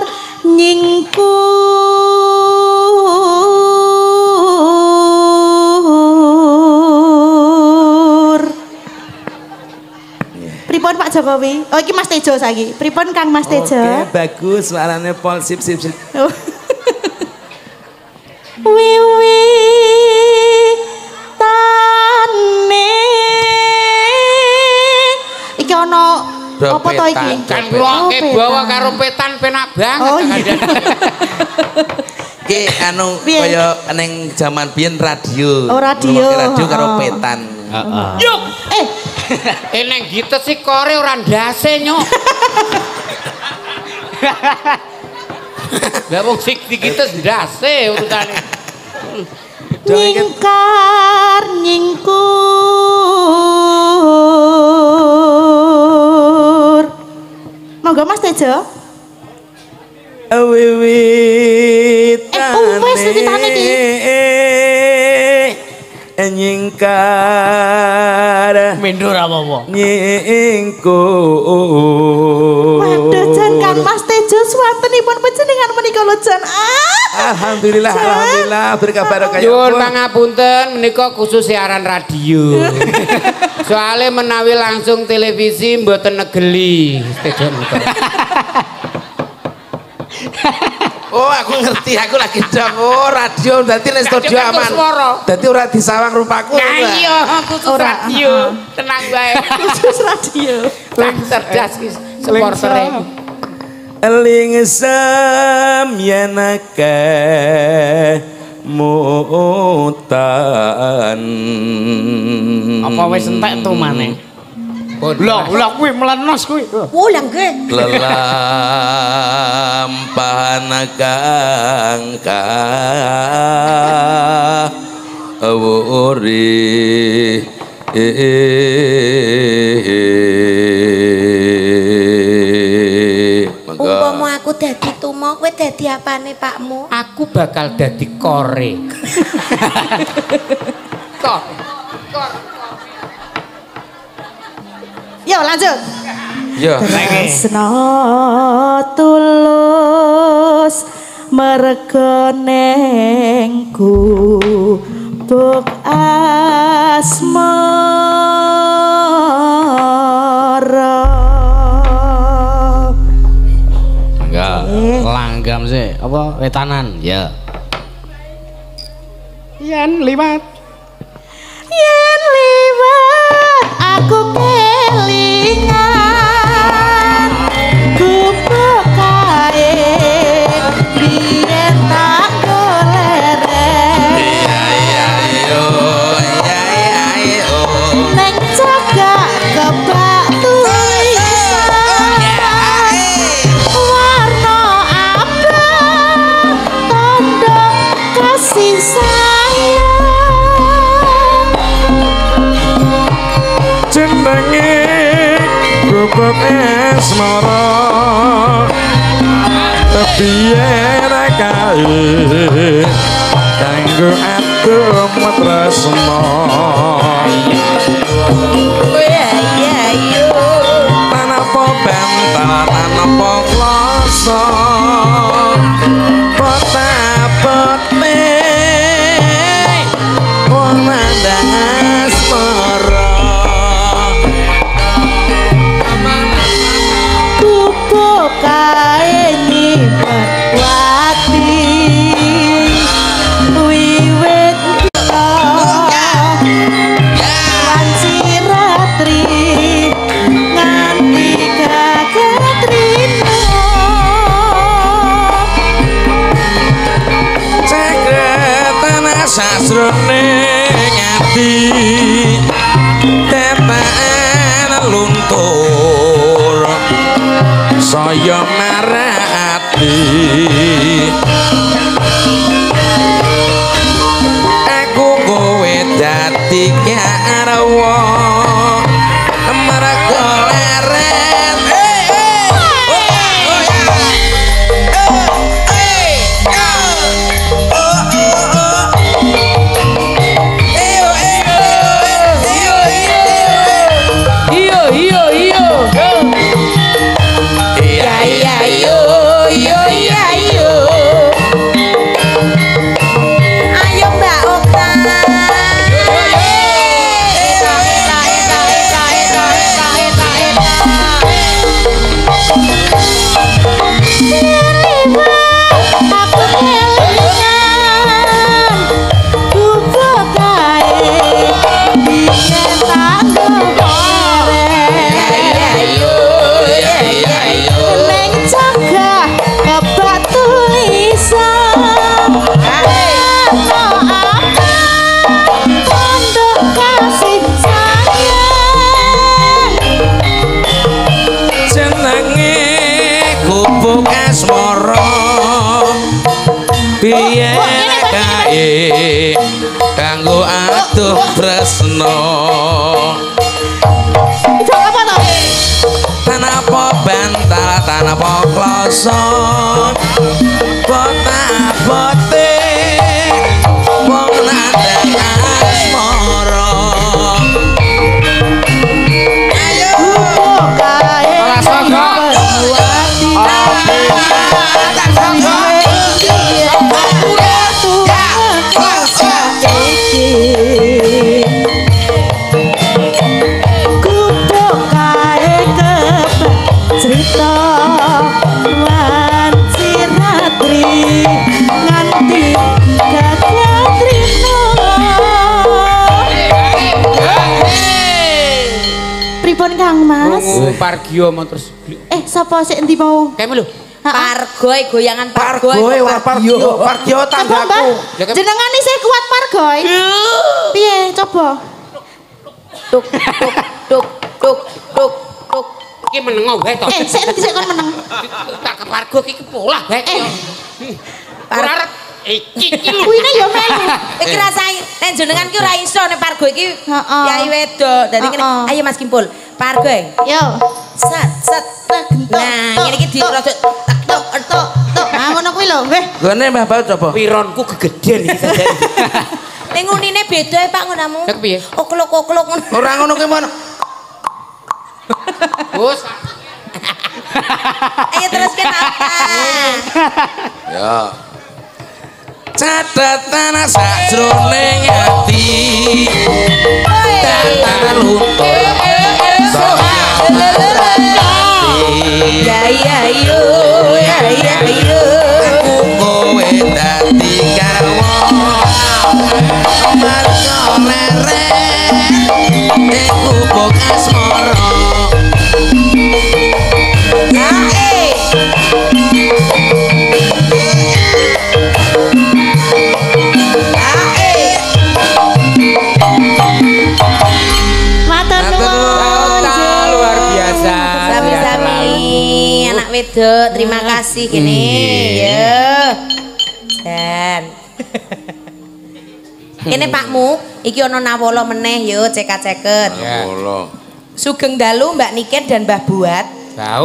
nyingkur. Pripun Pak Jokowi? Oh iki Mas Tejo saiki. Pripun Kang Mas Tejo? Oke, bagus suaranya pol sip. Oh. Wiwi tane iki ana apa to iki? Kan kula ke bawa karo petan penak banget. Oh, iya. Ki anu Piye? kaya ning jaman biyen radio. Oh, radio. Ngrungokke radio karo Oh. petan. Yuk. Neng gitu sih kore ora ndase nyok. Lah wong sik dikites ndase urutane. Nyingkar nyingkur. Monggo Mas Tejo. Wiwit wes titane iki. Nyingkar Mindur apa-apa. nyingkur. Waduh jan kan Mas Tejo swantenipun panjenengan menika lho jan. Alhamdulillah, alhamdulillah berkabar kaya Nyuwun pangapunten menika khusus siaran radio. Soale menawi langsung televisi mboten negeli. Oh, aku ngerti, aku lagi dong. Oh, radio dadi nek studio Radio aman. suara. Dadi ora disawang rupaku. Nah iya khusus radio. Tenang bae. Khusus radio. Lang cerdas ki supportere. Eling samyanake mutan. Apa wis entek tu maneh? Lah kuwi melenos kuwi. Pulang nggih. Lelampahan kangka awuri Umpama aku dadi tumo, kowe dadi apane Pakmu? Aku bakal dadi kore. Kor. Yo lanjut. Yo. Tresno tulus merga nengku Gubuk asmara. Enggak, langgam sih. Apa wetanan? Ya. Yen liwat Aku kelingan gubuk kae biyen tak goleren neng cagak kebak tulisan warna abang tanda kasih sayang jenenge gubuk asmara biyen kae kanggo adem tresno tanapa bantal tanapa kloso potapote wong mandang asmara gubuk kae nyimpen wati wiwit wanci ratri nganti kagatrina ceketan sasrone ngati tepan luntur saya marati aku kowe dadi garwa mergo leren Ayo Mbak Okta. aku kelingan gubuk kae biyen tak goleren neng cagak kebak tulisan warna abang tanda kasih sayang jenenge gubuk asmara biyen kae kanggo aduh tresno apa to tanapa bantal tanapa kloso potapote wong nandang asmara gubuk kae nyimpen wati gubuk kae kebak cerita wanci ratri nganti kagatrina pripun Kang Mas Pargio mau terus sapa sik endi mau kayak lho Pargoy goyangan Pargoy Pargio tanggaku jenengan isih kuat Pargoy piye coba tuk tuk tuk tuk tuk tuk. iki menengo wae to sik endi sik kon meneng tak ke Pargo iki polah wae ora arep iki lho kuine ya melu Iki rasane nek jenengan ki ora iso nek Pargo iki Heeh. yai wedok. Dadi ngene, Heeh. ayo Mas Kimpul. Pargo. yo Set Nah, ngene iki dirojok tak tok tok tok. ngono kuwi lho weh gone Mbah Baut coba pironku gegeden iki sadari Ning unine beda Pak ngonamu. Lah kepiye? Oklok-oklok ngono. ora ngono ki mon Bos Ayo teruskan apa? Ya. catetan sajroning ati datan luntur ya yo aku kowe dadi garwa marga lereng iku bokas moro luar biasa. Sami-sami anak wedok, terima kasih gini ya. Dan ini Pakmu, iki ono nawala meneh yo ceket-ceket. Nawala. Sugeng dalu Mbak Niken dan Mbah Buat. Tahu.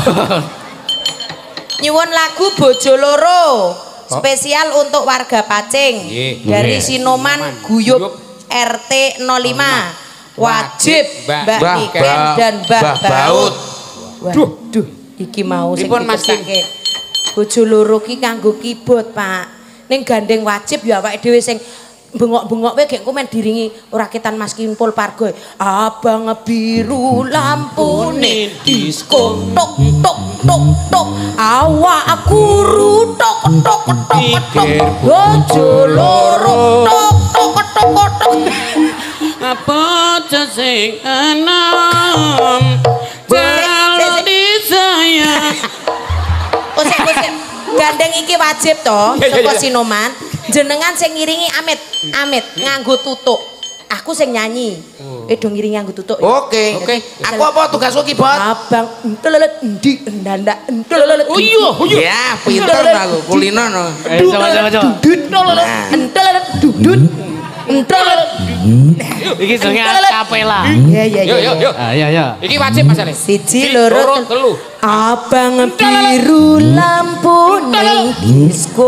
Nyuwun lagu Bojo Loro spesial untuk warga Pacing dari Sinoman Guyup RT 05 wajib Mbak Niken dan Mbah Baut. Waduh, iki mau sing dipesake. Bojo Loro ki kanggo keyboard, Pak. Ning gandeng wajib ya awake dhewe sing bengok-bengok wae gek komen diringi rakitan Mas Kimpul Pargo. Abang biru lampune disko tok tok tok tok awakku rutok tok tok tok Bojo Loro tok tok tok tok apa sing enam jadi saya Kosek gandeng iki wajib toh saka Sinoman jenengan sing ngiringi amit nganggo tutuk aku sing nyanyi do ngiringi nganggo tutuk Oke. Aku apa tugasku ki bot abang entelelet endi endandak entelelet oh iya ya pinter aku kulino no Coba. entelelet dudut entelelet Iki jenenge kapela. Yuk. Ya. Iki wajib Mas Ale. siji loro telu. abang biru lampu ning disko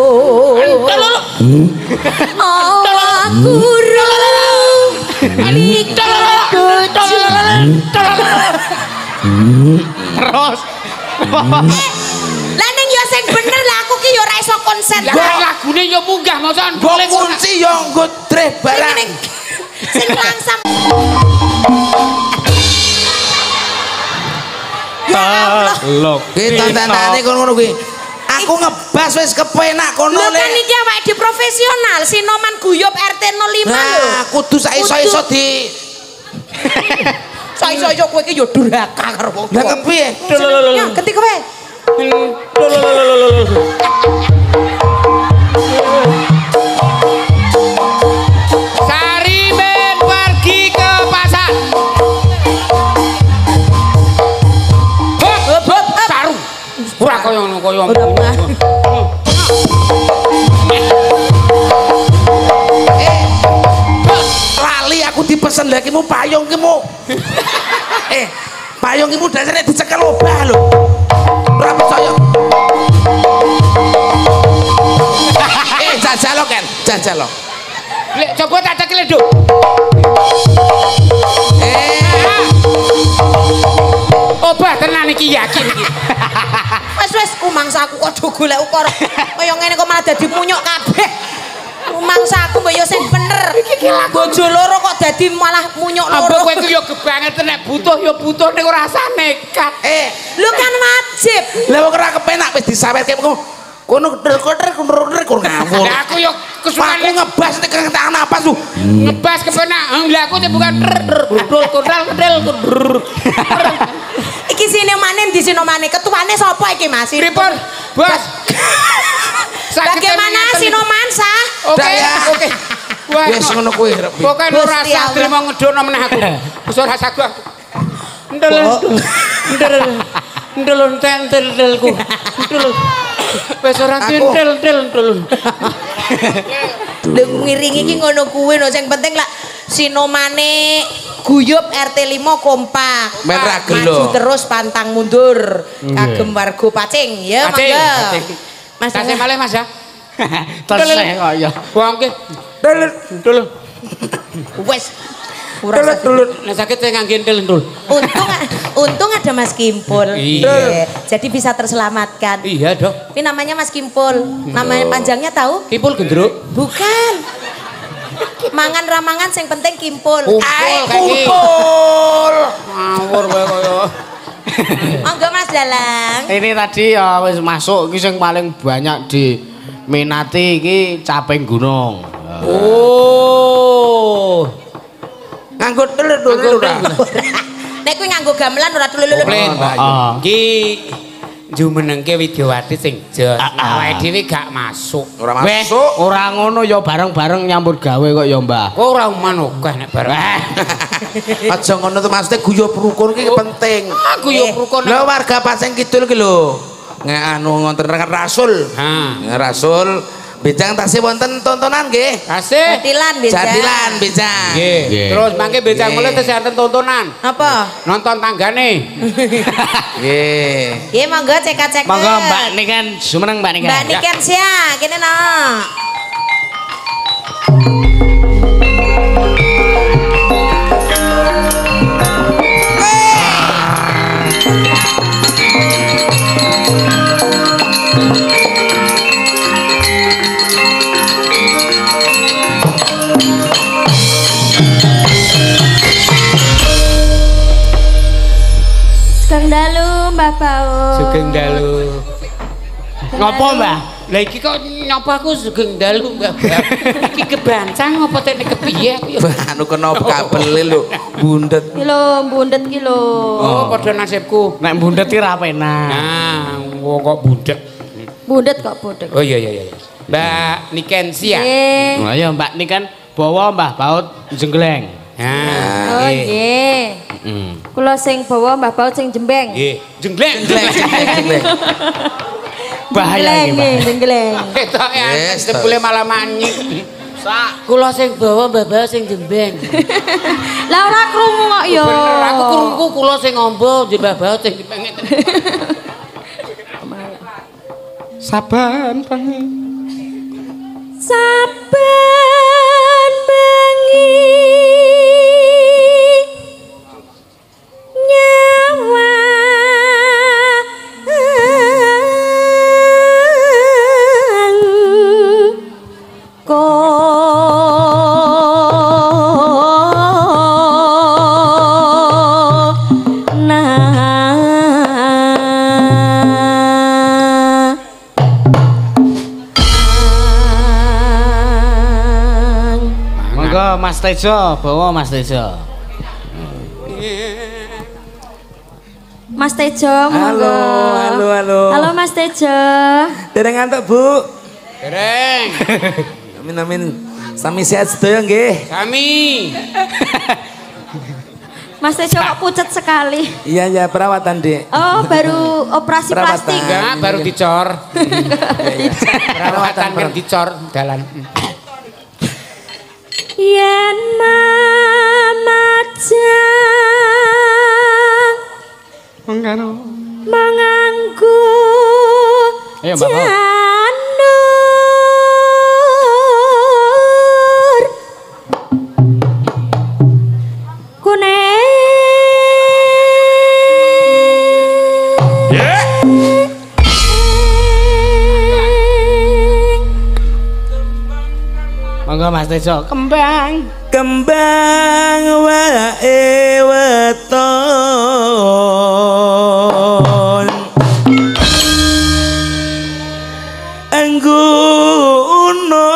awakku Terus. lah ning yo sing bener lah aku ki yo ora iso konsen Lah lagune yo munggah mosan. Mbok kunci yo nggo dreh barang sing langsam Lho, kita tandane ngono kuwi aku ngebas wis kepenak kono lho le kan iki awake di profesional Sinoman Guyup RT 05 lho nah kudu saiso-iso di iso kowe iki yo durhaka karo kowe lah kepiye ya ganti kowe Sari ben pergi ke pasar. Hop saru. Ora koyo ngono koyo. lali aku dipesen lagi mu payung ki mu payung ki mu dasare dicekel obah lho ora percaya jajal kan jajal Lek coba tak cekel Duk. Obah tenan iki yakin iki. wis umangsaku kok do golek ukara kaya ngene kok malah dadi munyuk kabeh umangsaku mbok yo sing bener Bojo Loro kok dadi malah munyuk loro Apa kowe ku yo gebanget nek butuh yo butuh ning ora usah nekat. lu kan wajib lha kok ora kepenak wis disawetke kono ngawur Lah aku yo kesukaan aku ngebas nek tangan napas lu ngebas kepenak. Lah aku bukan kodal. iki Sinomane di Sinomane ketuane sapa iki Mas Pripun? Bos. Bagaimana Sinoman sah? Oke. Wah, wis ngono kuwi pokoke ora usah trimo ngedono meneh aku. Wis ora sagu aku. Ndel tentelku. Ndel. Wis ora tentel. Lho ngiringi iki ngono kuwi no sing penting lah Sinomane Guyup RT 5 kompak. Men ra gelo. Maju terus pantang mundur. Kagem warga Pacing ya mangga. Mas Kasih malih Mas ya. Tesih kok ya. Wong ki. Ndel. wes Nek sakit saya ngangge entil ndul. Untung ada Mas Kimpul. Iya. Jadi bisa terselamatkan. Iya, Dok. Ini namanya Mas Kimpul. Namanya panjangnya tahu? Kimpul gendruk. Bukan. Mangan ramangan sing penting kimpul. Kumpul. Ngawur kowe koyo. Monggo Mas Dalang. Ini tadi ya wis masuk iki sing paling banyak diminati iki caping gunung. Oh. Nganggo telur ora. Nek kuwi nganggo gamelan ora tulul-tulul. Iki jumenengke Widyawati sing jos. Awake dhewe gak masuk. Ora masuk. Ora ngono ya bareng-bareng nyambut gawe kok ya, Mbah. Kok ora manuk nek bareng. Aja ngono to maksudnya guyub rukun ki penting. Guyub rukun. Lho warga Paseng Kidul ki lho. Anu ngonten Rasul. Rasul Bejang tasih wonten tontonan nggih. Tasih. Jatilan Bejang. Nggih. Terus mangke Bejang mulai tasih wonten tontonan. Apa? Nonton tanggane. Nggih. Nggih monggo cek-cek. Monggo Mbak Niken jumeneng Mbak Niken. Mbak Niken sia, kene no. Sugeng dalu Mbah Baut. Sugeng dalu. Ngopo, Mbah? Lah iki kok nyapa aku sugeng dalu, Mbah. Iki kebancang apa teknik kepiye aku ya? Anu kenapa kabel lho bundet. Ki lho, bundet ki lho. Oh, padha nasibku. Nek bundet ki ra penak. Nah, kok bundet. Bundet kok bundet. Oh iya. Mbak Nikensia. Nggih. Nah ya Mbak Niken bawa Mbah Baut jenggleng. Nah, Oh nggih. Kula sing bawa Mbah Baut sing jembeng. nggih. Jenggleng. Bahaya iki, Mbak. Jenggleng. Ketok ya, Yes, sebule malah manyik. Sak kula sing bawa Mbah Baut sing jembeng. Lah ora krungu kok ya. Bener, aku krungu kula sing ngombo Mbah Baut sing jembeng. Saban bengi. Saben bengi nyawa Mas Tejo, bawa Mas Tejo. Mas Tejo, monggo. Halo. Halo Mas Tejo. Dereng ngantuk, Bu. Dereng. Amin. Sami sehat sedaya nggih. Sami. Mas Tejo kok pucet sekali. Iya, perawatan, Dek. Oh, baru operasi Perawatan. plastik. Enggak, baru dicor. Perawatan kan dicor dalan. Yen mamajang manganggo janur kuning Monggo Mas Tejo, kembang wae weton anggunung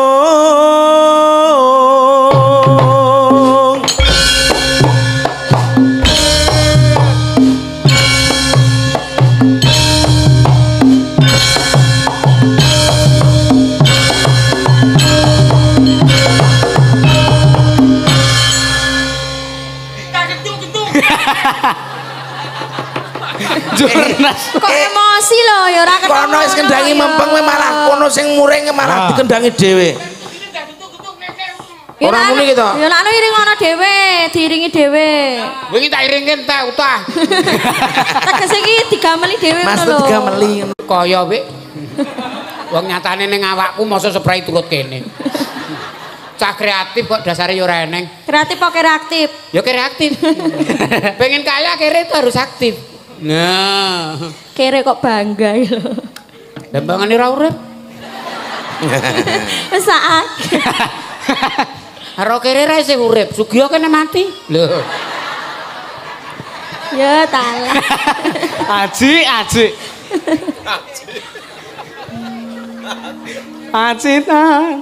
kok emosi lho ya ora ketemu. kono wis kendangi mempeng malah kono sing muring malah dikendangi dhewe. Ora muni ki to. Ya nek iring ana dhewe, diiringi dhewe. Wingi tak iringke ta utah. Tegese iki digameli dhewe Mas ngono lho. digameli. Kaya wik. Wong nyatane ning awakku masa spray turut kene. cah kreatif kok dasare yo ora eneng. Kreatif apa reaktif? Ya kreatif. Pengen kaya kere itu harus aktif. Nah, Kere kok bangga ya. dembangane ora urip. Wis saake. Karo kere ra isih urip, Sugiyo kene mati. Lho. Ya talah. Aji. Pacitan.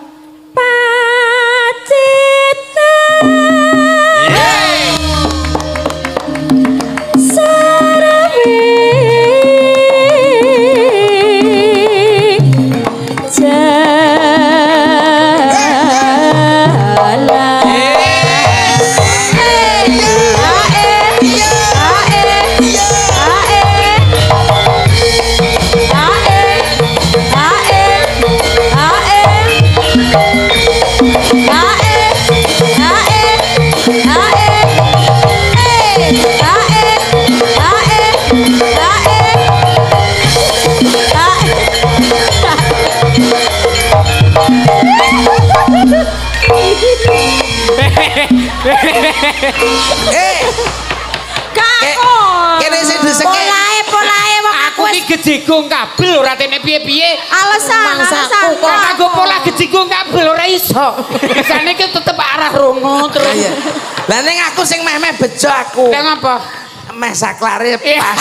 Kene sing diseke. Polahe wong Aku iki gejigong kabel ora tene piye-piye. alasan Kok kanggo pola gejigong kabel ora iso. Bisane ki tetep arah rono terus. Iya. Lah ning aku sing meh-meh bejo aku. Lah ngapa? Meh saklare pas.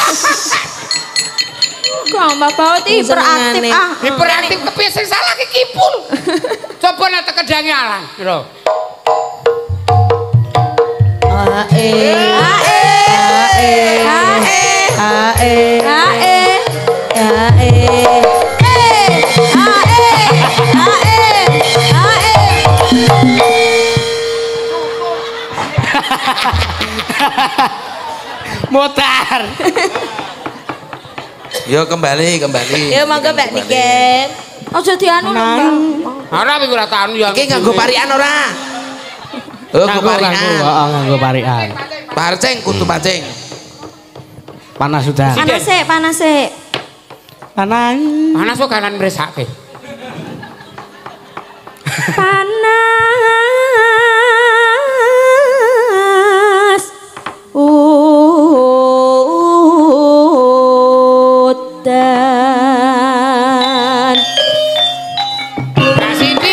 Kok Mbak Baut hiperaktif ah. Hiperaktif kepiye sing salah ki kipul. Coba nek tekedange alang. Lho. Mutar. Yo kembali. Ya monggo Mbak Niken. Aja dianu Mbak. Ora iki ora tak anu ya. Iki nganggo parian ora? Oh, nganggo parian. Nganggo parian. Parcing kudu pancing. Panas sudah. Panas sik. Panas kok kanan mresake. Panas. Udan. Nah sini.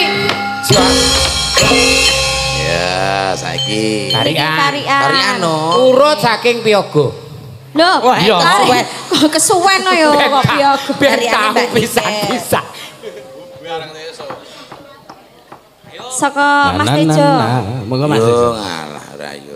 Ya, saiki. Tarian no. Urut saking piyaga. Loh, iya. kok kesuwen yo kok piyaga. Biar Tariane tahu Mbak bisa-bisa. Saka Mas Tejo. Monggo Mas Yo Tejo. ngalah ora yo.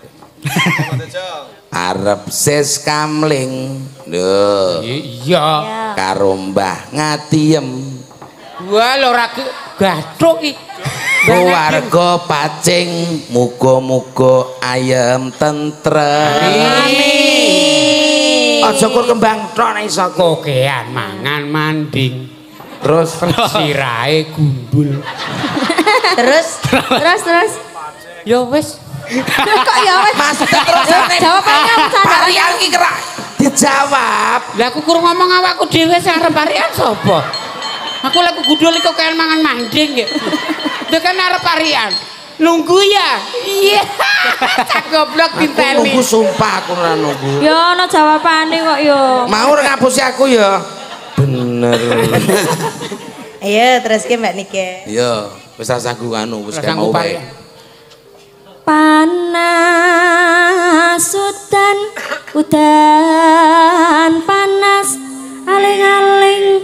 Arep sis kamling. Lho. Iya. Karo Mbah Ngatiem. Wah lho ora gathuk iki. Keluarga pacing muga-muga ayem tentrem. Amin. Aja kur kembang tok nek iso. Kokean mangan manding. Terus Sirahe gumbul. Terus Ya wis. Kok ya wis. Mas terusane. Jawabannya Parian iki kerak dijawab. Lah aku kurang ngomong awakku dhewe sing arep parian sapa? Aku lek gudul kok kayak mangan manding ya. Itu kan arep parian. Nunggu ya? Iya. Cak goblok diteli. Nunggu sumpah aku ora nunggu. Ya ana jawabane kok yo. Mau ora ngapusi aku ya. Bener. ayo terus ke Mbak Niken. Yo, wis ra sanggup anu, wis gak mau wae. Panas udan panas aling-aling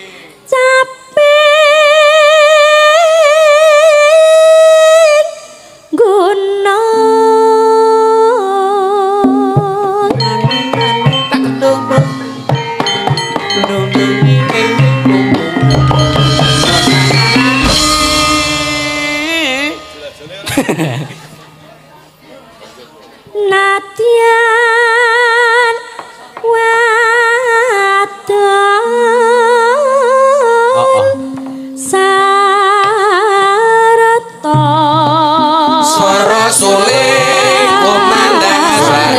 capek gunung Tak gedung. Nadyan wadon sarata Swara suling kumandang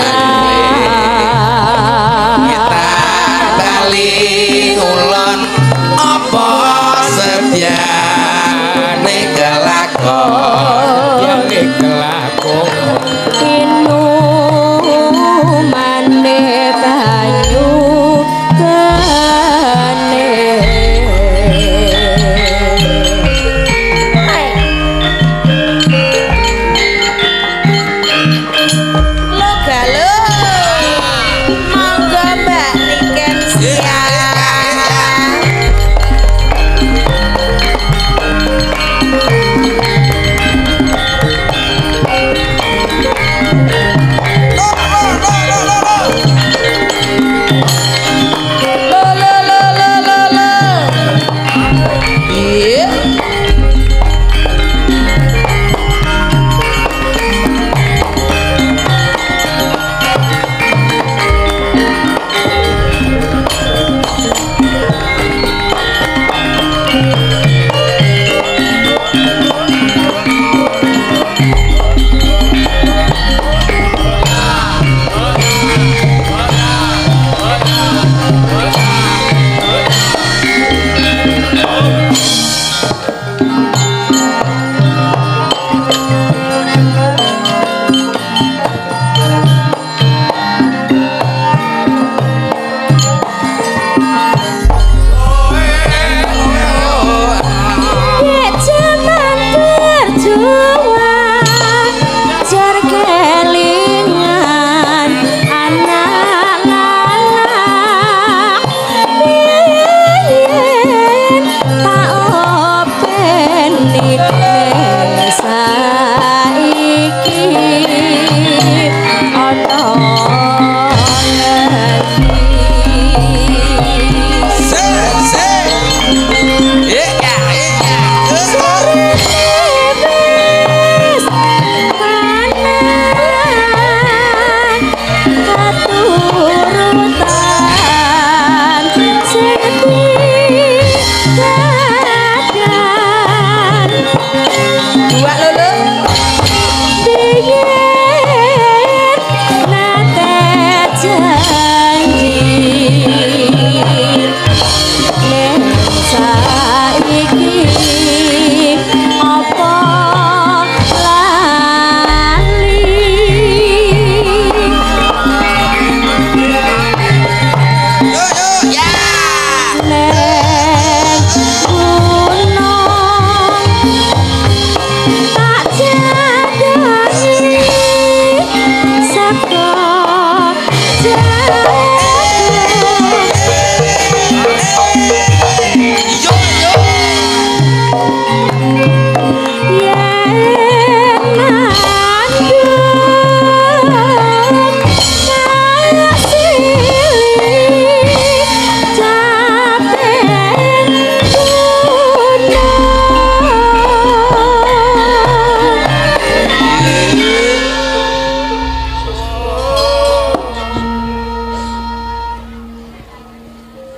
kita bali ulon apa setia nek kelakon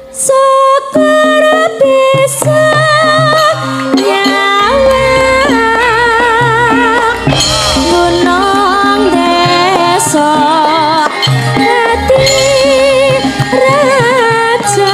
syukur bisa nyawang gunung desa hati raja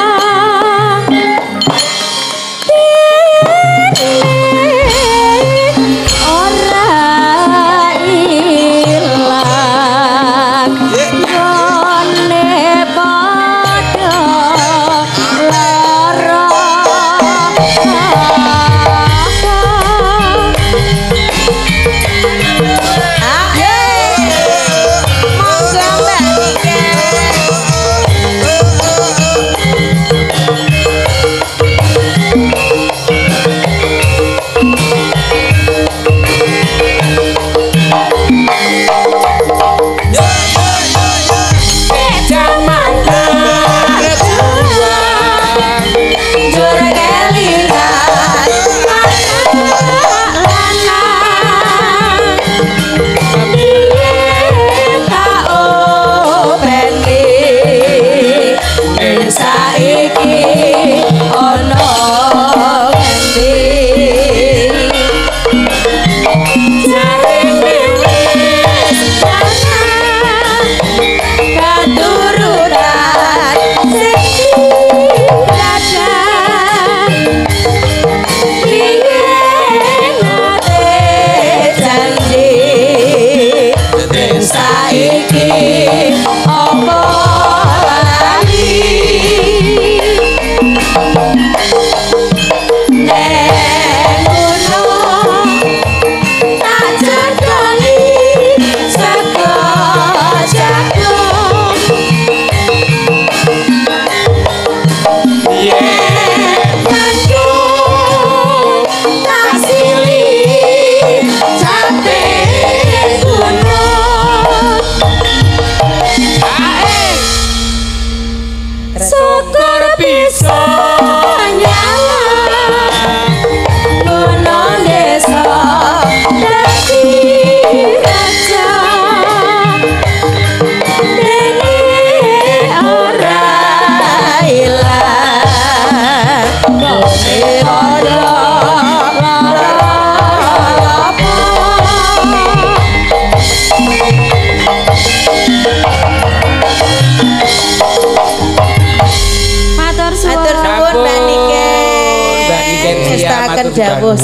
Jawuh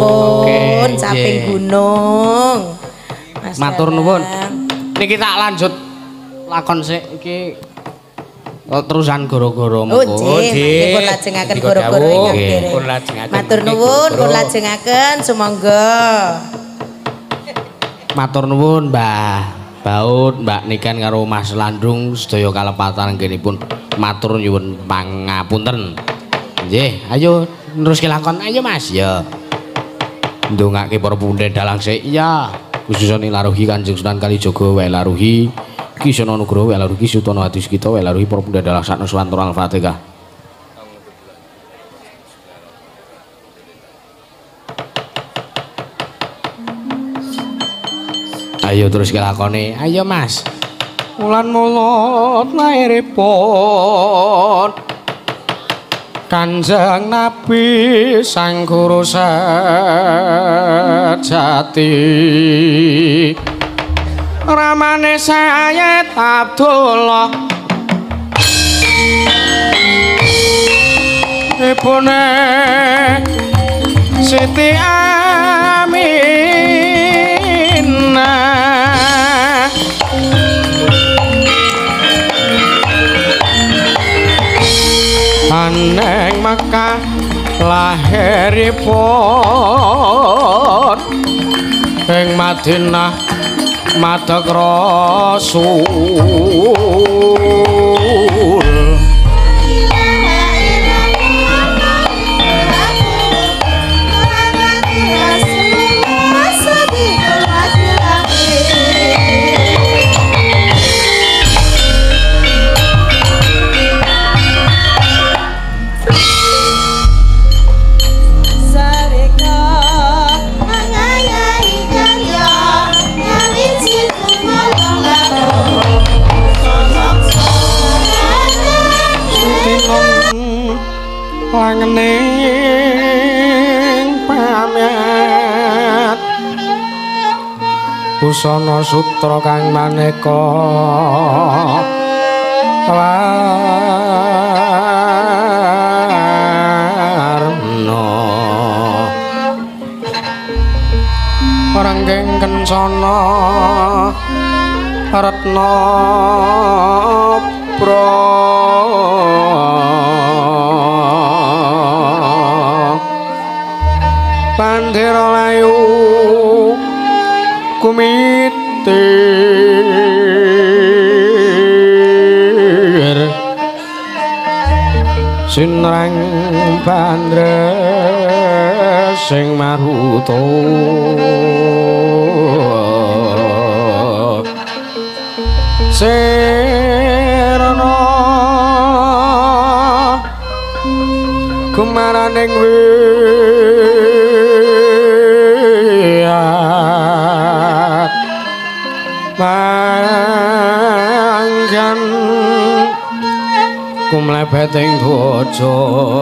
sampun samping gunung. Matur nuwun. Niki tak lanjut lakon sik iki terusan goro-goro monggo. Oh nggih, pun lajengaken goro-goro ingkang pun lajengaken. Matur nuwun, pun lajengaken sumangga. Matur nuwun Mbah Baut, Mbak Niken karo Mas Landung sedaya kalepatan nggihipun matur nyuwun pangapunten. Nggih, ayo neruske lakon ayo Mas ya. Ndongake para pundhen dalang sik ya. Khususane laruhi Kanjeng Sunan Kalijaga wae laruhi Kisana Nugroho wae laruhi Sutana Hati kita wae laruhi para pundhen dalang sakna Suwanto Al-Fatihah. Ayo terus kelakone ayo Mas. Wulan mulot lairipun Kanjeng Nabi Sang Guru sejati ramane Sayyid Abdullah ibune Siti Aminah aneng Mekah lahiripun ing Madinah madheg Rasul Sareka langening pamit busana sutra kang maneka warna ranggeng kencana retna bandera layu kumitir sinrang bandra sing maruta serana kumaraning wiyat mangkan kumlebeting bojo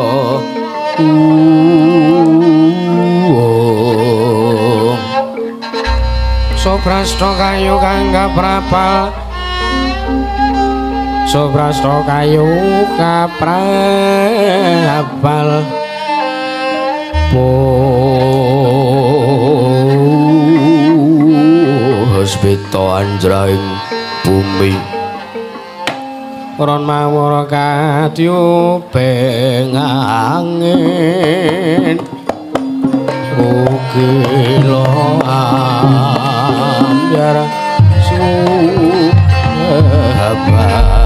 soprasta kayu kang kaprapal soprasta kayu kaprapal puspita anjraing bumi ron mawara katyuping angin ukila ambyar suhabat